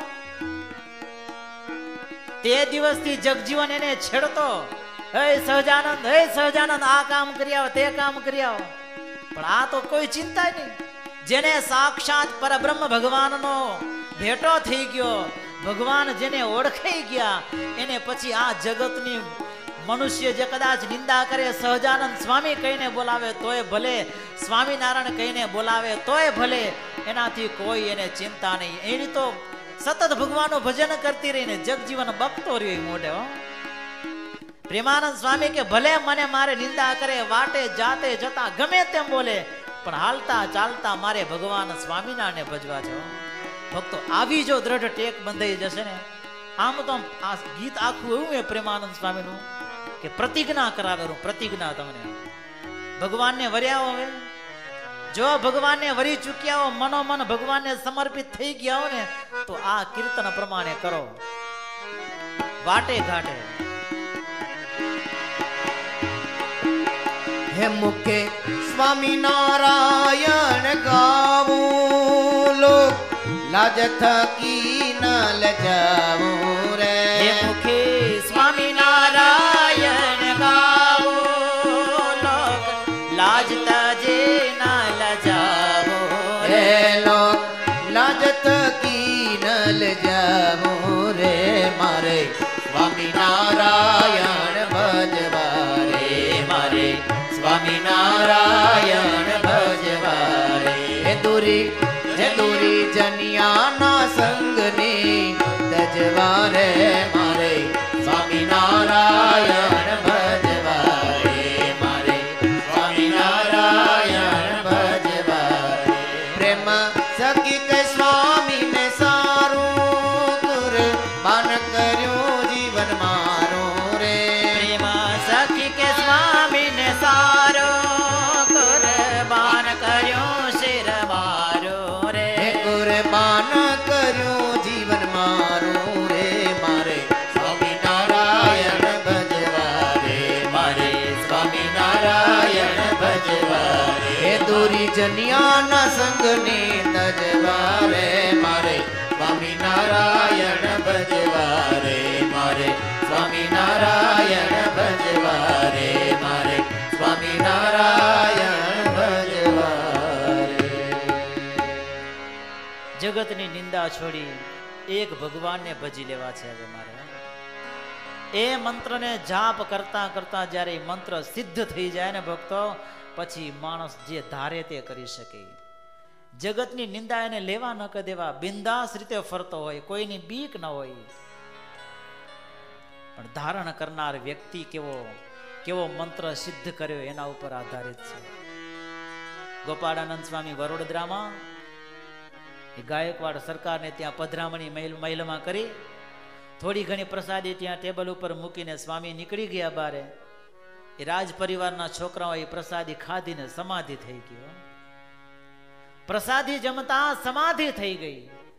તે દિવસથી જગજીવન એને છેડતો, હે સહજાનંદ, હે સહજાનંદ, આ કામ કરી આવો, તે કામ કરી આવો. પણ આ તો કોઈ ચિંતા નહીં. જેને સાક્ષાત પરબ્રહ્મ ભગવાનનો ભેટો થઈ ગયો, ભગવાન જેને ઓળખાઈ ગયા, એને પછી આ જગતની મનુષ્ય જે કદાચ નિંદા કરે, સહજાનંદ સ્વામી કહીને બોલાવે તોય ભલે, સ્વામિનારાયણ કહીને બોલાવે તોય ભલે, એનાથી કોઈ એને ચિંતા નહીં. એની તો સતત ભગવાનનું ભજન કરતી રહીને જગજીવન બકતો રહ્યો મોઢે. હો પ્રેમાનંદ સ્વામી કે ભલે મને મારે નિંદા કરે, વાટે જાતે જતા ગમે તેમ બોલે, પણ હાલતા ચાલતા મારે ભગવાન સ્વામિનારાયણને ભજવા છે. ભક્તો આવી જો દ્રઢ ટેક બંધાઈ જશે ને, આમ તો આ ગીત આખું એવું એ પ્રેમાનંદ સ્વામીનું કે પ્રતિજ્ઞા કરાવેલું. પ્રતિજ્ઞા તમને ભગવાનને વર્યા હવે, જો ભગવાનને વરી ચૂક્યા હો, મનોમન ભગવાનને સમર્પિત થઈ ગયા હો ને, તો આ કીર્તન પ્રમાણે કરો. વાટે ઘાટે હે મુખે સ્વામિનારાયણ ગાવું, લોક લાજ થકી ન લજાવું રે. હે મુખે સ્વામિનારાયણ ગાવું, લોક લાજ તજે ન લજાવું રે. લોક લાજ થકી ન લજાવું રે. મારે સ્વામિનારાયણ ભજવા રે, મારે સ્વામિનારાયણ ભજવા રે. હે દુરી હે દુરી જનિયાના સંગની તજવા રે. મારે સ્વામિનારાયણ ભજવા રે, મારે સ્વામિનારાયણ ભજવા રે. પ્રેમ સખી કે સ્વામીને સારું તુર પાન કર્યું જીવન મારું રે. પ્રેમ સખી કે સ્વામીને સારો કુરબાન કર્યો શિર મારું રે. કુરબાન કર્યું જીવન મારું રે. મારે સ્વામિનારાયણ ભજવા રે, મારે સ્વામિનારાયણ ભજવા રે. હે દુરી જનિયાના સંગને તજવા રે. મારે સ્વામિનારાયણ ભજવા રે, મારે સ્વામિનારાયણ ભજવા રે. મારે સ્વામિનારાયણ ભજવા રે. જગતની નિંદા છોડી એક ભગવાનને ભજી લેવા છે હવે મારે. એ મંત્રને જાપ કરતા કરતા જ્યારે મંત્ર સિદ્ધ થઈ જાય ને ભક્તો, પછી માણસ જે ધારે તે કરી શકે. જગતની નિંદા એને લેવા ન કરી દેવા, બિંદાસ રીતે ફરતો હોય, કોઈની બીક ન હોય. પણ ધારણ કરનાર વ્યક્તિ કેવો કેવો મંત્ર સિદ્ધ કર્યો એના ઉપર આધારિત છે. ગોપાળાનંદ સ્વામી વડોદરામાં એ ગાયકવાડ સરકારને ત્યાં પધરામણી મહેલમાં કરી, થોડી ઘણી પ્રસાદી ત્યાં ટેબલ ઉપર મૂકીને સ્વામી નીકળી ગયા બારે. એ રાજ પરિવારના છોકરાઓ એ પ્રસાદી ખાધીને સમાધિ થઈ ગયો. પ્રસાદી જમતા સમાધિ થઈ ગઈ.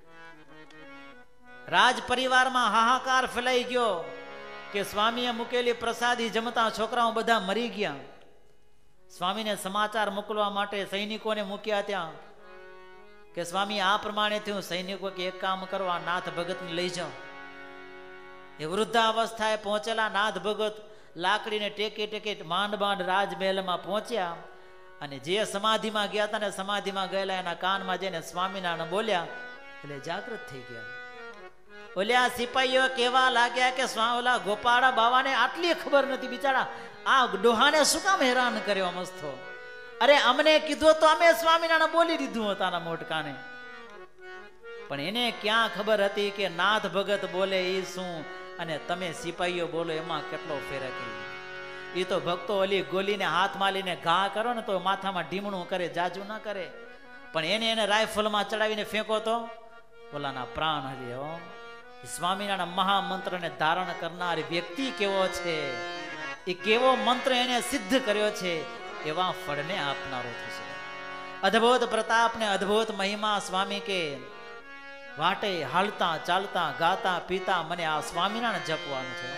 રાજ પરિવારમાં હાહાકાર ફેલાઈ ગયો કે સ્વામીએ મૂકેલી પ્રસાદી જમતા છોકરાઓ બધા મરી ગયા. સ્વામીને સમાચાર મોકલવા માટે સૈનિકોને મૂક્યા ત્યાં કે સ્વામી આ પ્રમાણે થયું. સૈનિકો કે એક કામ કરો, આ નાથ ભગતને લઈ જાઓ. એ વૃદ્ધાવસ્થાએ પહોંચેલા નાથ ભગત લાકડીને ટેકે ટેકે માંડ માંડ રાજમહેલમાં પહોંચ્યા અને જે સમાધિમાં ગયા હતા ને સમાધિમાં ગયેલા એના કાનમાં જઈને સ્વામિનારાયણ બોલ્યા એટલે જાગૃત થઈ ગયા. ઓલ્યા સિપાહીઓ કેવા લાગ્યા કે ઓલા ગોપાળા બાવાને આટલી ખબર નથી, બિચારા આ ડોહાને શું કામ હેરાન કર્યો મસ્તો. અરે અમને કીધું તો અમે સ્વામિનારાયણ બોલી દીધું હતા મોટકાને. પણ એને ક્યાં ખબર હતી કે નાથ ભગત બોલે એ શું અને તમે સિપાહીઓ બોલો એમાં કેટલો ફેર હતી. એ તો ભક્તો ઓલી ગોલીને હાથમાં લઈને ઘા કરો ને તો માથામાં ઢીમણું કરે, જાજુ ના કરે, પણ એને એને રાઇફલમાં ચડાવીને ફેંકો તો ઓલાના પ્રાણ હલી. હો સ્વામિનારાયણ મહામંત્રને ધારણ કરનાર વ્યક્તિ કેવો છે, એ કેવો મંત્ર એને સિદ્ધ કર્યો છે, એવા ફળને આપનારો થશે. અદ્ભુત પ્રતાપ ને અદ્ભુત મહિમા સ્વામી કે વાટે હાલતા ચાલતા ગાતા પીતા મને આ સ્વામિનારાયણ જપવાનું છે.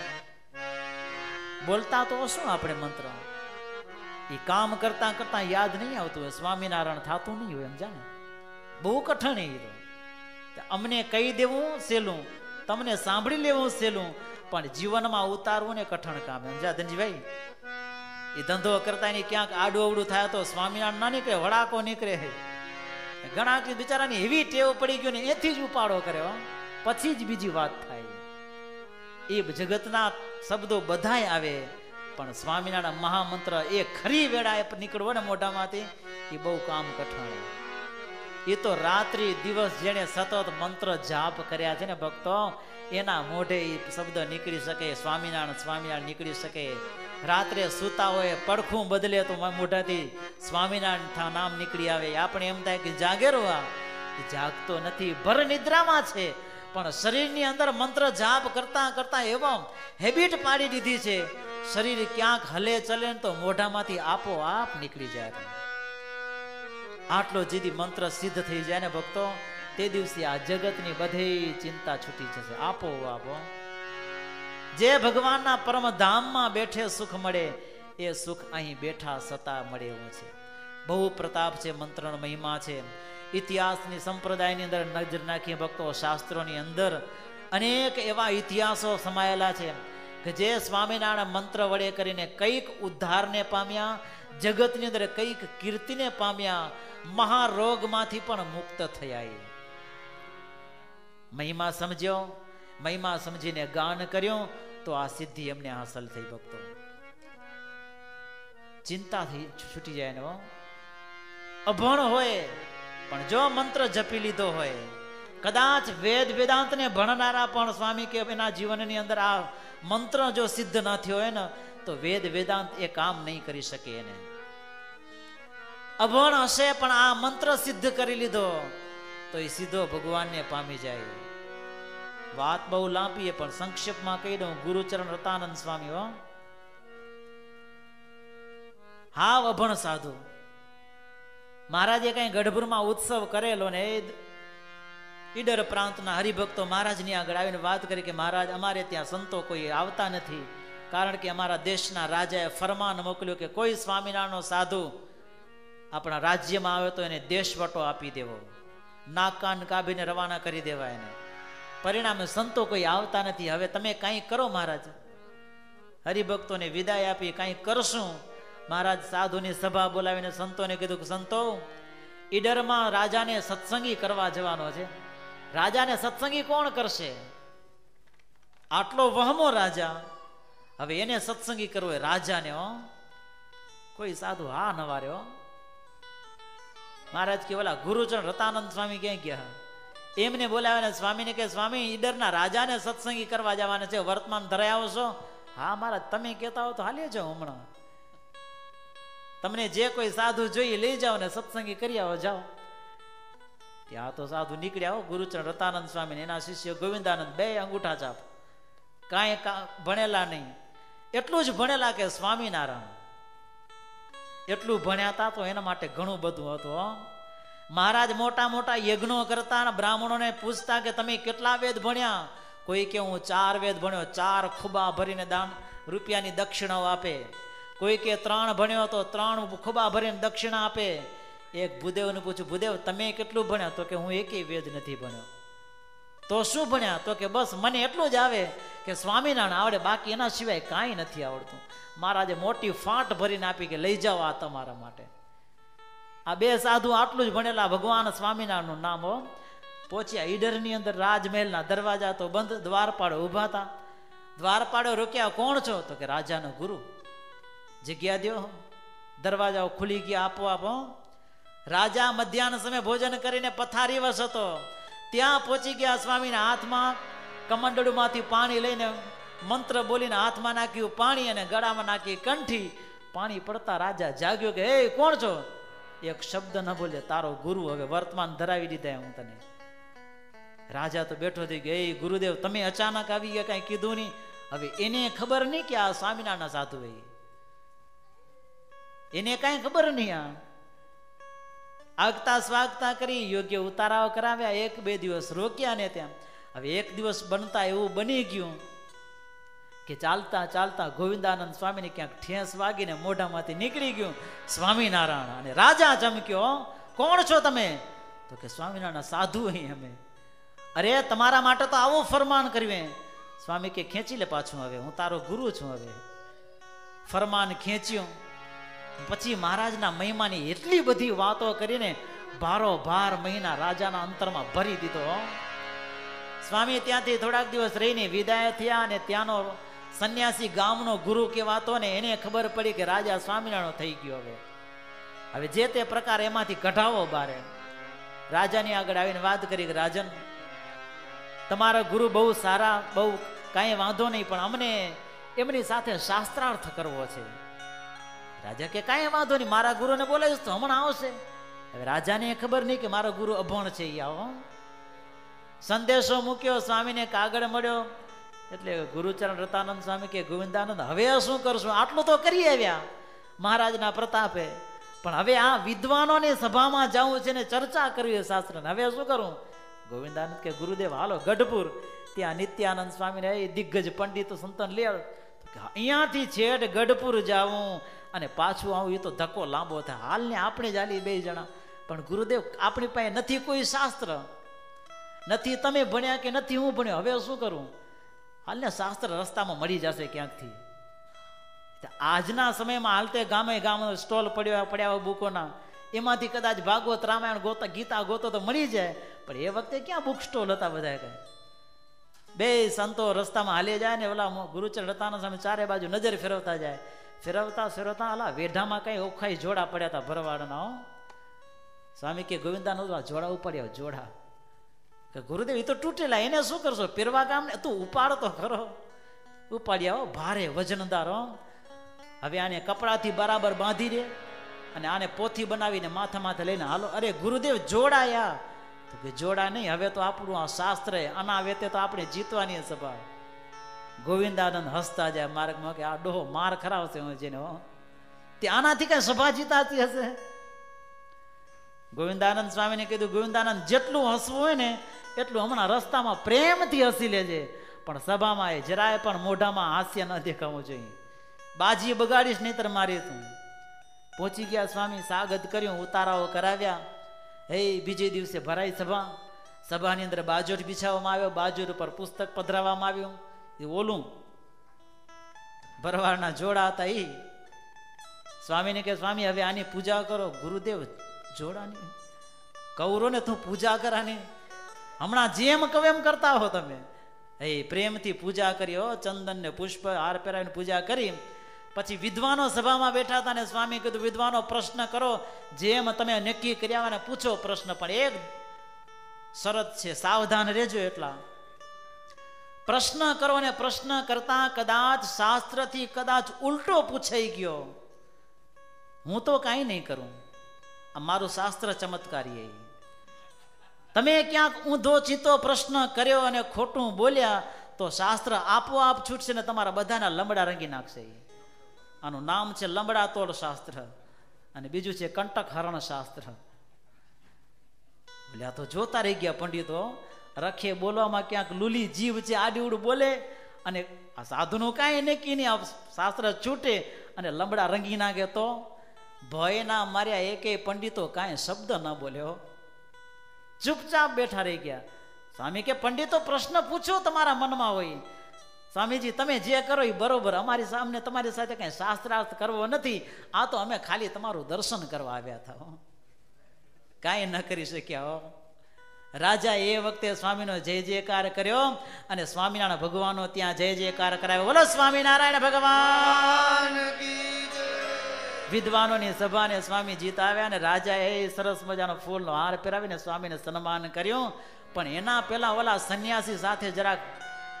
બોલતા તો શું આપણે મંત્ર, એ કામ કરતા કરતા યાદ નહીં આવતું હોય, સ્વામિનારાયણ થતું નહીં હોય, એમ જાણે બહુ કઠણ. એ તો અમને કહી દેવું સહેલું, તમને સાંભળી લેવું સહેલું, પણ જીવનમાં ઉતારવું ને કઠણ કામ. એમ જા ધનજીભાઈ, એ ધંધો કરતા એની ક્યાંક આડું અવડું થાય તો સ્વામિનારાયણ ના નીકળે, વડાકો નીકળે. ઘણા બિચારાની એવી ટેવ પડી ગયો ને એથી જ ઉપાડો કરે, પછી જ બીજી વાત થાય. એ જગતના શબ્દો બધાય આવે, પણ સ્વામિનારાયણ મહામંત્ર એ ખરી વેળા નીકળવો ને મોઢામાંથી, એ બહુ કામ કઠણ. એ તો રાત્રિ દિવસ જેને સતત મંત્ર જાપ કર્યા છે ને ભક્તો, એના મોઢે એ શબ્દ નીકળી શકે, સ્વામિનારાયણ સ્વામિનારાયણ નીકળી શકે. રાત્રે સૂતા હોય પડખું બદલે તો મોઢાથી સ્વામિનારાયણ નામ નીકળી આવે. આપણે એમ થાય કે જાગેરો, આ જાગતો નથી, ભર નિદ્રામાં છે, પણ શરીરની અંદર મંત્ર જાપ કરતા કરતા એવા હેબિટ પાડી દીધી છે, શરીર ક્યાંક હલે ચલે તો મોઢામાંથી આપોઆપ નીકળી જાય. આટલો જેથી મંત્ર સિદ્ધ થઈ જાય ને ભક્તો, તે દિવસે આ જગતની બધી ચિંતા છૂટી જશે આપોઆપ. જે ભગવાનના પરમ ધામમાં બેઠે સુખ મળે, એ સુખ અહીં બેઠા સતા મળે એવું છે. બહુ પ્રતાપ છે, મંત્રનો મહિમા છે. ઇતિહાસની સંપ્રદાયની અંદર નજર નાખીએ ભક્તો, શાસ્ત્રોની અંદર અનેક એવા ઇતિહાસો સમાયેલા છે કે જે સ્વામિનારાયણ મંત્ર વડે કરીને કઈક ઉદ્ધારને પામ્યા, જગતની અંદર કઈક કીર્તિને પામ્યા, મહારોગમાંથી પણ મુક્ત થયા. મહિમા સમજ્યો, મહિમા સમજીને ગાન કર્યો તો આ સિદ્ધિ એમને હાંસલ થઈ. ભક્તો ચિંતાથી છૂટી જાય ને. અભણ હોય પણ જો મંત્ર જપી લીધો હોય, કદાચ વેદ વેદાંતને ભણનારા પણ સ્વામી કે એના જીવનની અંદર આ મંત્ર જો સિદ્ધ ન થયો હોય ને તો વેદ વેદાંત એ કામ નહીં કરી શકે. એને અભણ હશે પણ આ મંત્ર સિદ્ધ કરી લીધો તો એ સીધો ભગવાનને પામી જાય. વાત બહુ લાંબી પણ સંક્ષેપમાં કહી દઉં. ગુરુચરણ રતાનંદ સ્વામી હો હાવ અભણ સાધુ. મહારાજે કઈ ગઢપુરમાં ઉત્સવ કરેલો ને ઈડર પ્રાંતના હરિભક્તો મહારાજની આગળ આવીને વાત કરી કે મહારાજ અમારે ત્યાં સંતો કોઈ આવતા નથી, કારણ કે અમારા દેશના રાજાએ ફરમાન મોકલ્યું કે કોઈ સ્વામિનારાયણનો સાધુ આપણા રાજ્યમાં આવે તો એને દેશવટો આપી દેવો, નાક કાન કાપીને રવાના કરી દેવા એને. પરિણામે સંતો કોઈ આવતા નથી. હવે તમે કાંઈ કરો મહારાજ. હરિભક્તોને વિદાય આપી કાંઈ કરશું. મહારાજ સાધુની સભા બોલાવીને સંતોને કીધું કે સંતો, ઈડરમાં રાજાને સત્સંગી કરવા જવાનો છે. રાજાને સત્સંગી કોણ કરશે? આટલો વહમો રાજા, હવે એને સત્સંગી કરવો હોય રાજાને. હો કોઈ સાધુ હા નવારે. હો મહારાજ કે ઓલા ગુરુચરણ રતાનંદ સ્વામી ક્યાં ગયા? એમને બોલાવે સ્વામીને કે સ્વામી ઈડરના રાજાને સત્સંગી કરવા જવાના છે, વર્તમાન ધરાય આવો છો? હા મહારાજ તમે કહેતા હો તો હાલી જાઓ, હમણાં તમને જે કોઈ સાધુ જોઈએ લઈ જાઓ ને સત્સંગી કરી આવો, જાઓ. ત્યાં તો સાધુ નીકળ્યા હો ગુરુચરણ રતાનંદ સ્વામી એના શિષ્ય ગોવિંદાનંદ, બે અંગૂઠા ચાપ, કાંઈ ભણેલા નહીં. એટલું જ ભણેલા કે સ્વામિનારાયણ એટલું ભણ્યા હતા તો એના માટે ઘણું બધું હતું. મહારાજ મોટા મોટા યજ્ઞો કરતા, બ્રાહ્મણોને પૂછતા કે તમે કેટલા વેદ ભણ્યા? કોઈ કે હું ચાર વેદ ભણ્યો, ચાર ખુબા ભરીને દાન રૂપિયાની દક્ષિણાઓ આપે. કોઈ કે ત્રણ ભણ્યો તો ત્રણ ખુબા ભરીને દક્ષિણા આપે. એક ભૂદેવને પૂછ્યું, ભૂદેવ તમે કેટલું ભણ્યા? તો કે હું એકેય વેદ નથી ભણ્યો. તો શું ભણ્યા? તો કે બસ મને એટલું જ આવે કે સ્વામિનારાયણ આવડે, બાકી એના સિવાય કાંઈ નથી આવડતું. મહારાજે મોટી ફાંટ ભરીને આપી કે લઈ જાઓ આ તમારા માટે. આ બે સાધુ આટલું જ ભણેલા, ભગવાન સ્વામિનારાયણનું નામ હો. પહોંચ્યા ઈડરની અંદર, રાજમહેલના દરવાજા તો બંધ, દ્વારપાળો ઉભા હતા. દ્વારપાળો રોક્યા, કોણ છો? તો કે રાજાનો ગુરુ. જગ્યા દો. દરવાજાઓ ખુલી ગયા આપોઆપ. રાજા મધ્યાહન સમયે ભોજન કરીને પથારી વસ હતો, ત્યાં પહોંચી ગયા. સ્વામીના હાથમાં કમંડળુમાંથી પાણી લઈને મંત્ર બોલીને હાથમાં નાખ્યું પાણી અને ગળામાં નાખી કંઠી. પાણી પડતા રાજા જાગ્યો કે એ કોણ છો? એક શબ્દ ન બોલે, તારો ગુરુ, હવે વર્તમાન ધરાવી દીધા હું તને. રાજા તો બેઠો થઈ ગયો, એ ગુરુદેવ તમે અચાનક આવી ગયા, કઈ કીધું નહીં. હવે એને ખબર નહીં કે આ સ્વામિનારાયણ સાધુ એ, એને કઈ ખબર નહીં. આ આગતા સ્વાગતા કરી, યોગ્ય ઉતારાઓ કરાવ્યા, એક બે દિવસ રોક્યા ને ત્યાં. હવે એક દિવસ બનતા એવું બની ગયું કે ચાલતા ચાલતા ગોવિંદાનંદ સ્વામીને ક્યાંક ઠેસ વાગીને મોઢામાંથી નીકળી ગયું સ્વામિનારાયણ. અને રાજા ચમક્યો, કોણ છો તમે? તો કે સ્વામિનારાયણ સાધુ અહીં અમે. અરે તમારા માટે તો આવું ફરમાન કર્યું. સ્વામી કે ખેંચી લે પાછું, હવે હું તારો ગુરુ છું. હવે ફરમાન ખેંચ્યું. પછી મહારાજના મહિમાની એટલી બધી વાતો કરીને ભારો ભાર મહિના રાજાના અંતરમાં ભરી દીધો. સ્વામી ત્યાંથી થોડાક દિવસ રહીને વિદાય થયા અને ત્યાંનો સંન્યાસી ગામનો ગુરુ કહેવાતો ને એને ખબર પડી કે રાજા સ્વામિનારાયણ થઈ ગયો. હવે હવે જે તે પ્રકાર એમાંથી કઢાવો બારે. રાજાની આગળ આવીને વાત કરી કે રાજન, તમારા ગુરુ બહુ સારા, બહુ કાંઈ વાંધો નહીં, પણ અમને એમની સાથે શાસ્ત્રાર્થ કરવો છે. રાજા કે કાંઈ વાંધો નહીં, મારા ગુરુને બોલાવીશ તો હમણાં આવશે. હવે રાજાને ખબર નહીં કે મારો ગુરુ અભણ છે. એ આવો સંદેશો મૂક્યો, સ્વામીને કાગળ મળ્યો. એટલે ગુરુચરણ રતાનંદ સ્વામી કે ગોવિંદાનંદ હવે શું કરશું? આટલું તો કરી આવ્યા મહારાજના પ્રતાપે, પણ હવે આ વિદ્વાનોની સભામાં જવું છે ને ચર્ચા કરવી શાસ્ત્ર, હવે શું કરું? ગોવિંદાનંદ કે ગુરુદેવ હાલો ગઢપુર, ત્યાં નિત્યાનંદ સ્વામીને એ દિગ્ગજ પંડિતો સંતન લે. અહીંયાથી છેડ ગઢપુર જાવું અને પાછું આવું એ તો ધક્કો લાંબો થાય. હાલને આપણે જ હાલી બે જણા, પણ ગુરુદેવ આપણી પાસે નથી કોઈ શાસ્ત્ર, નથી તમે ભણ્યા કે નથી હું ભણ્યો, હવે શું કરું? હાલને શાસ્ત્ર રસ્તામાં મળી જશે ક્યાંકથી. આજના સમયમાં હાલતે ગામે ગામ સ્ટોલ પડ્યા પડ્યા બુકોના, એમાંથી કદાચ ભાગવત રામાયણ ગોતા ગીતા ગોતો તો મળી જાય, પણ એ વખતે ક્યાં બુક સ્ટોલ હતા બધા? કઈ બે સંતો રસ્તામાં હાલી જાય ને ઓલા ગુરુચરણ રતાનંદ સ્વામી ચારે બાજુ નજર ફેરવતા જાય. ફેરવતા ફેરવતા અલા વેઢામાં કઈ ઓખાઈ જોડા પડ્યા હતા ભરવાડના. સ્વામી કે ગોવિંદાનંદ જોડા ઉપાડ્યા. જોડા કે ગુરુદેવ એ તો તૂટેલા, એને શું કરશો? પહેરવા કામ ને તું ઉપાડ તો ખરો. ઉપાડ્યા ભારે વજનદાર. હવે આને કપડાથી બરાબર બાંધી દે અને આને પોથી બનાવીને માથા માથે લઈને હાલો. અરે ગુરુદેવ જોડાયા? તો કે જોડા નહીં, હવે તો આપણું આ શાસ્ત્ર આના વેતે તો આપણે જીતવાની સભા. ગોવિંદાનંદ હસતા જાય માર્ગમાં કે આ ડોહો માર ખરાવશે જેને, તે આનાથી કઈ સભા જીતાતી હશે? ગોવિંદાનંદ સ્વામીને કીધું, ગોવિંદાનંદ જેટલું હસવું હોય ને એટલું હમણાં રસ્તામાં પ્રેમથી હસી લેજે, પણ સભામાં એ જરાય પણ મોઢામાં હાસ્ય ન દેખાવું જોઈએ. બાજી બગાડીશ નહીતર મારી તું. પહોંચી ગયા સ્વામી, સ્વાગત કર્યું, ઉતારાઓ કરાવ્યા. હે બીજે દિવસે ભરાઈ સભા. સભાની અંદર બાજોટ બિછાવવામાં આવ્યો, બાજોટ ઉપર પુસ્તક પધરાવવામાં આવ્યું. એ ઓલું ભરવાડના જોડા હતા. એ સ્વામીને કે સ્વામી હવે આની પૂજા કરો. ગુરુદેવ જોડાની કૌરો ને તું પૂજા કરાની, હમણાં જેમ કહો એમ કરતા હો તમે. એ પ્રેમથી પૂજા કરી, હો ચંદન ને પુષ્પ હાર પહેરાવીને પૂજા કરી. પછી વિદ્વાનો સભામાં બેઠા હતા ને સ્વામી કીધું, વિદ્વાનો પ્રશ્ન કરો, જેમ તમે નક્કી કર્યા ને પૂછો પ્રશ્ન, પણ એક શરત છે, સાવધાન રહેજો. એટલા પ્રશ્ન કરો ને પ્રશ્ન કરતા કદાચ શાસ્ત્રથી કદાચ ઉલટો પૂછાઈ ગયો, હું તો કાંઈ નહીં કરું. આ મારું શાસ્ત્ર ચમત્કારી. તમે ક્યાંક ઊંધો ચીતો પ્રશ્ન કર્યો અને ખોટું બોલ્યા તો શાસ્ત્ર આપોઆપ છૂટશે ને તમારા બધાના લંબડા રંગી નાખશે. આનું નામ છે લંબડા તોડ શાસ્ત્ર અને બીજું છે કંટક હરણ શાસ્ત્ર. બોલ્યા તો જોતા રહી ગયા પંડિતો. રખે બોલવામાં ક્યાંક લુલી જીવ છે, આડીઉડ બોલે અને આ સાધુનું કાંઈ નક્કી નહીં, શાસ્ત્ર છૂટે અને લંબડા રંગી નાખે તો ભયના માર્યા એકેય પંડિતો કાંઈ શબ્દ ન બોલ્યો, ચૂપચાપ બેઠા રહી ગયા. સ્વામી કે પંડિતો પ્રશ્ન પૂછો તમારા મનમાં હોય. સ્વામીજી તમે જે કરો એ બરોબર, અમારી સામે તમારી સાથે કઈ શાસ્ત્રાર્થ કરવો નથી, આ તો અમે ખાલી તમારું દર્શન કરવા આવ્યા હતા, કાંઈ ન કરી શક્યા. રાજા એ વખતે સ્વામીનો જય જયકાર કર્યો અને સ્વામિનારાયણ ભગવાનનો ત્યાં જય જયકાર કરાવ્યો. બોલો સ્વામિનારાયણ ભગવાન. વિદ્વાનોની સભાને સ્વામી જીતાવ્યા અને રાજા એ સરસ મજાનો ફૂલનો હાર પહેરાવીને સ્વામીને સન્માન કર્યું. પણ એના પેલા ઓલા સંન્યાસી સાથે જરાક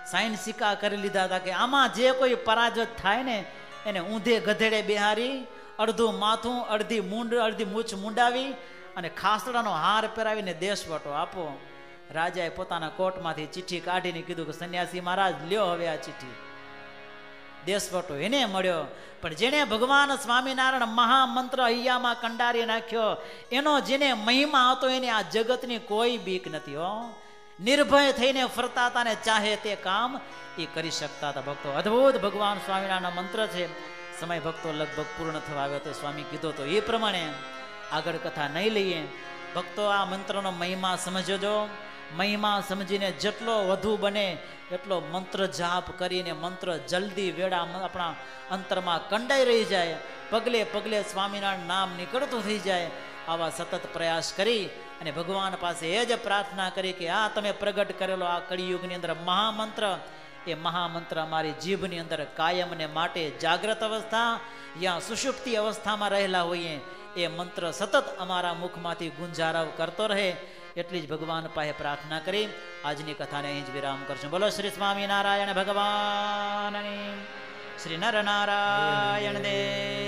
સાઈન સિક્કા કરી લીધા હતા કે આમાં જે કોઈ પરાજત થાય ને એને ઊંધે ગધેડે બિહારી અડધું માથું અડધી મૂંડ અડધી મૂછ મુંડાવી અને ખાસડાનો હાર પહેરાવીને દેશવટો આપો. રાજાએ પોતાના કોટમાંથી ચિઠ્ઠી કાઢીને કીધું કે સંન્યાસી મહારાજ લ્યો હવે આ ચિઠ્ઠી. દેશવટો એને મળ્યો. પણ જેને ભગવાન સ્વામિનારાયણ મહામંત્ર હૈયામાં કંડારી નાખ્યો એનો જેને મહિમા હતો એને આ જગતની કોઈ બીક નથી. હો નિર્ભય થઈને ફરતા હતા ને ચાહે તે કામ એ કરી શકતા હતા ભક્તો. અદ્ભુત ભગવાન સ્વામિનારાયણ મંત્ર છે. સમય ભક્તો લગભગ પૂર્ણ થવા આવ્યો તો સ્વામી કીધો તો એ પ્રમાણે આગળ કથા નહીં લઈએ. ભક્તો આ મંત્રનો મહિમા સમજજો. મહિમા સમજીને જેટલો વધુ બને એટલો મંત્ર જાપ કરીને મંત્ર જલ્દી વેળા આપણા અંતરમાં કંડાઈ રહી જાય. પગલે પગલે સ્વામિનારાયણ નામ નીકળતું થઈ જાય. આવા સતત પ્રયાસ કરી અને ભગવાન પાસે એ જ પ્રાર્થના કરી કે આ તમે પ્રગટ કરેલો આ કળિયુગની અંદર મહામંત્ર એ મહામંત્ર અમારી જીભની અંદર કાયમ ને માટે જાગ્રત અવસ્થા યા સુષુપ્તિ અવસ્થામાં રહેલા હોઈએ એ મંત્ર સતત અમારા મુખમાંથી ગુંજારવ કરતો રહે એટલી જ ભગવાન પાસે પ્રાર્થના કરી આજની કથાને અહીં જ વિરામ કરશું. બોલો શ્રી સ્વામિનારાયણ ભગવાનની, શ્રી નરનારાયણ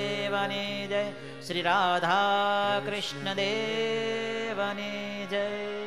દેવની જય, શ્રી રાધા કૃષ્ણ દેવની જય.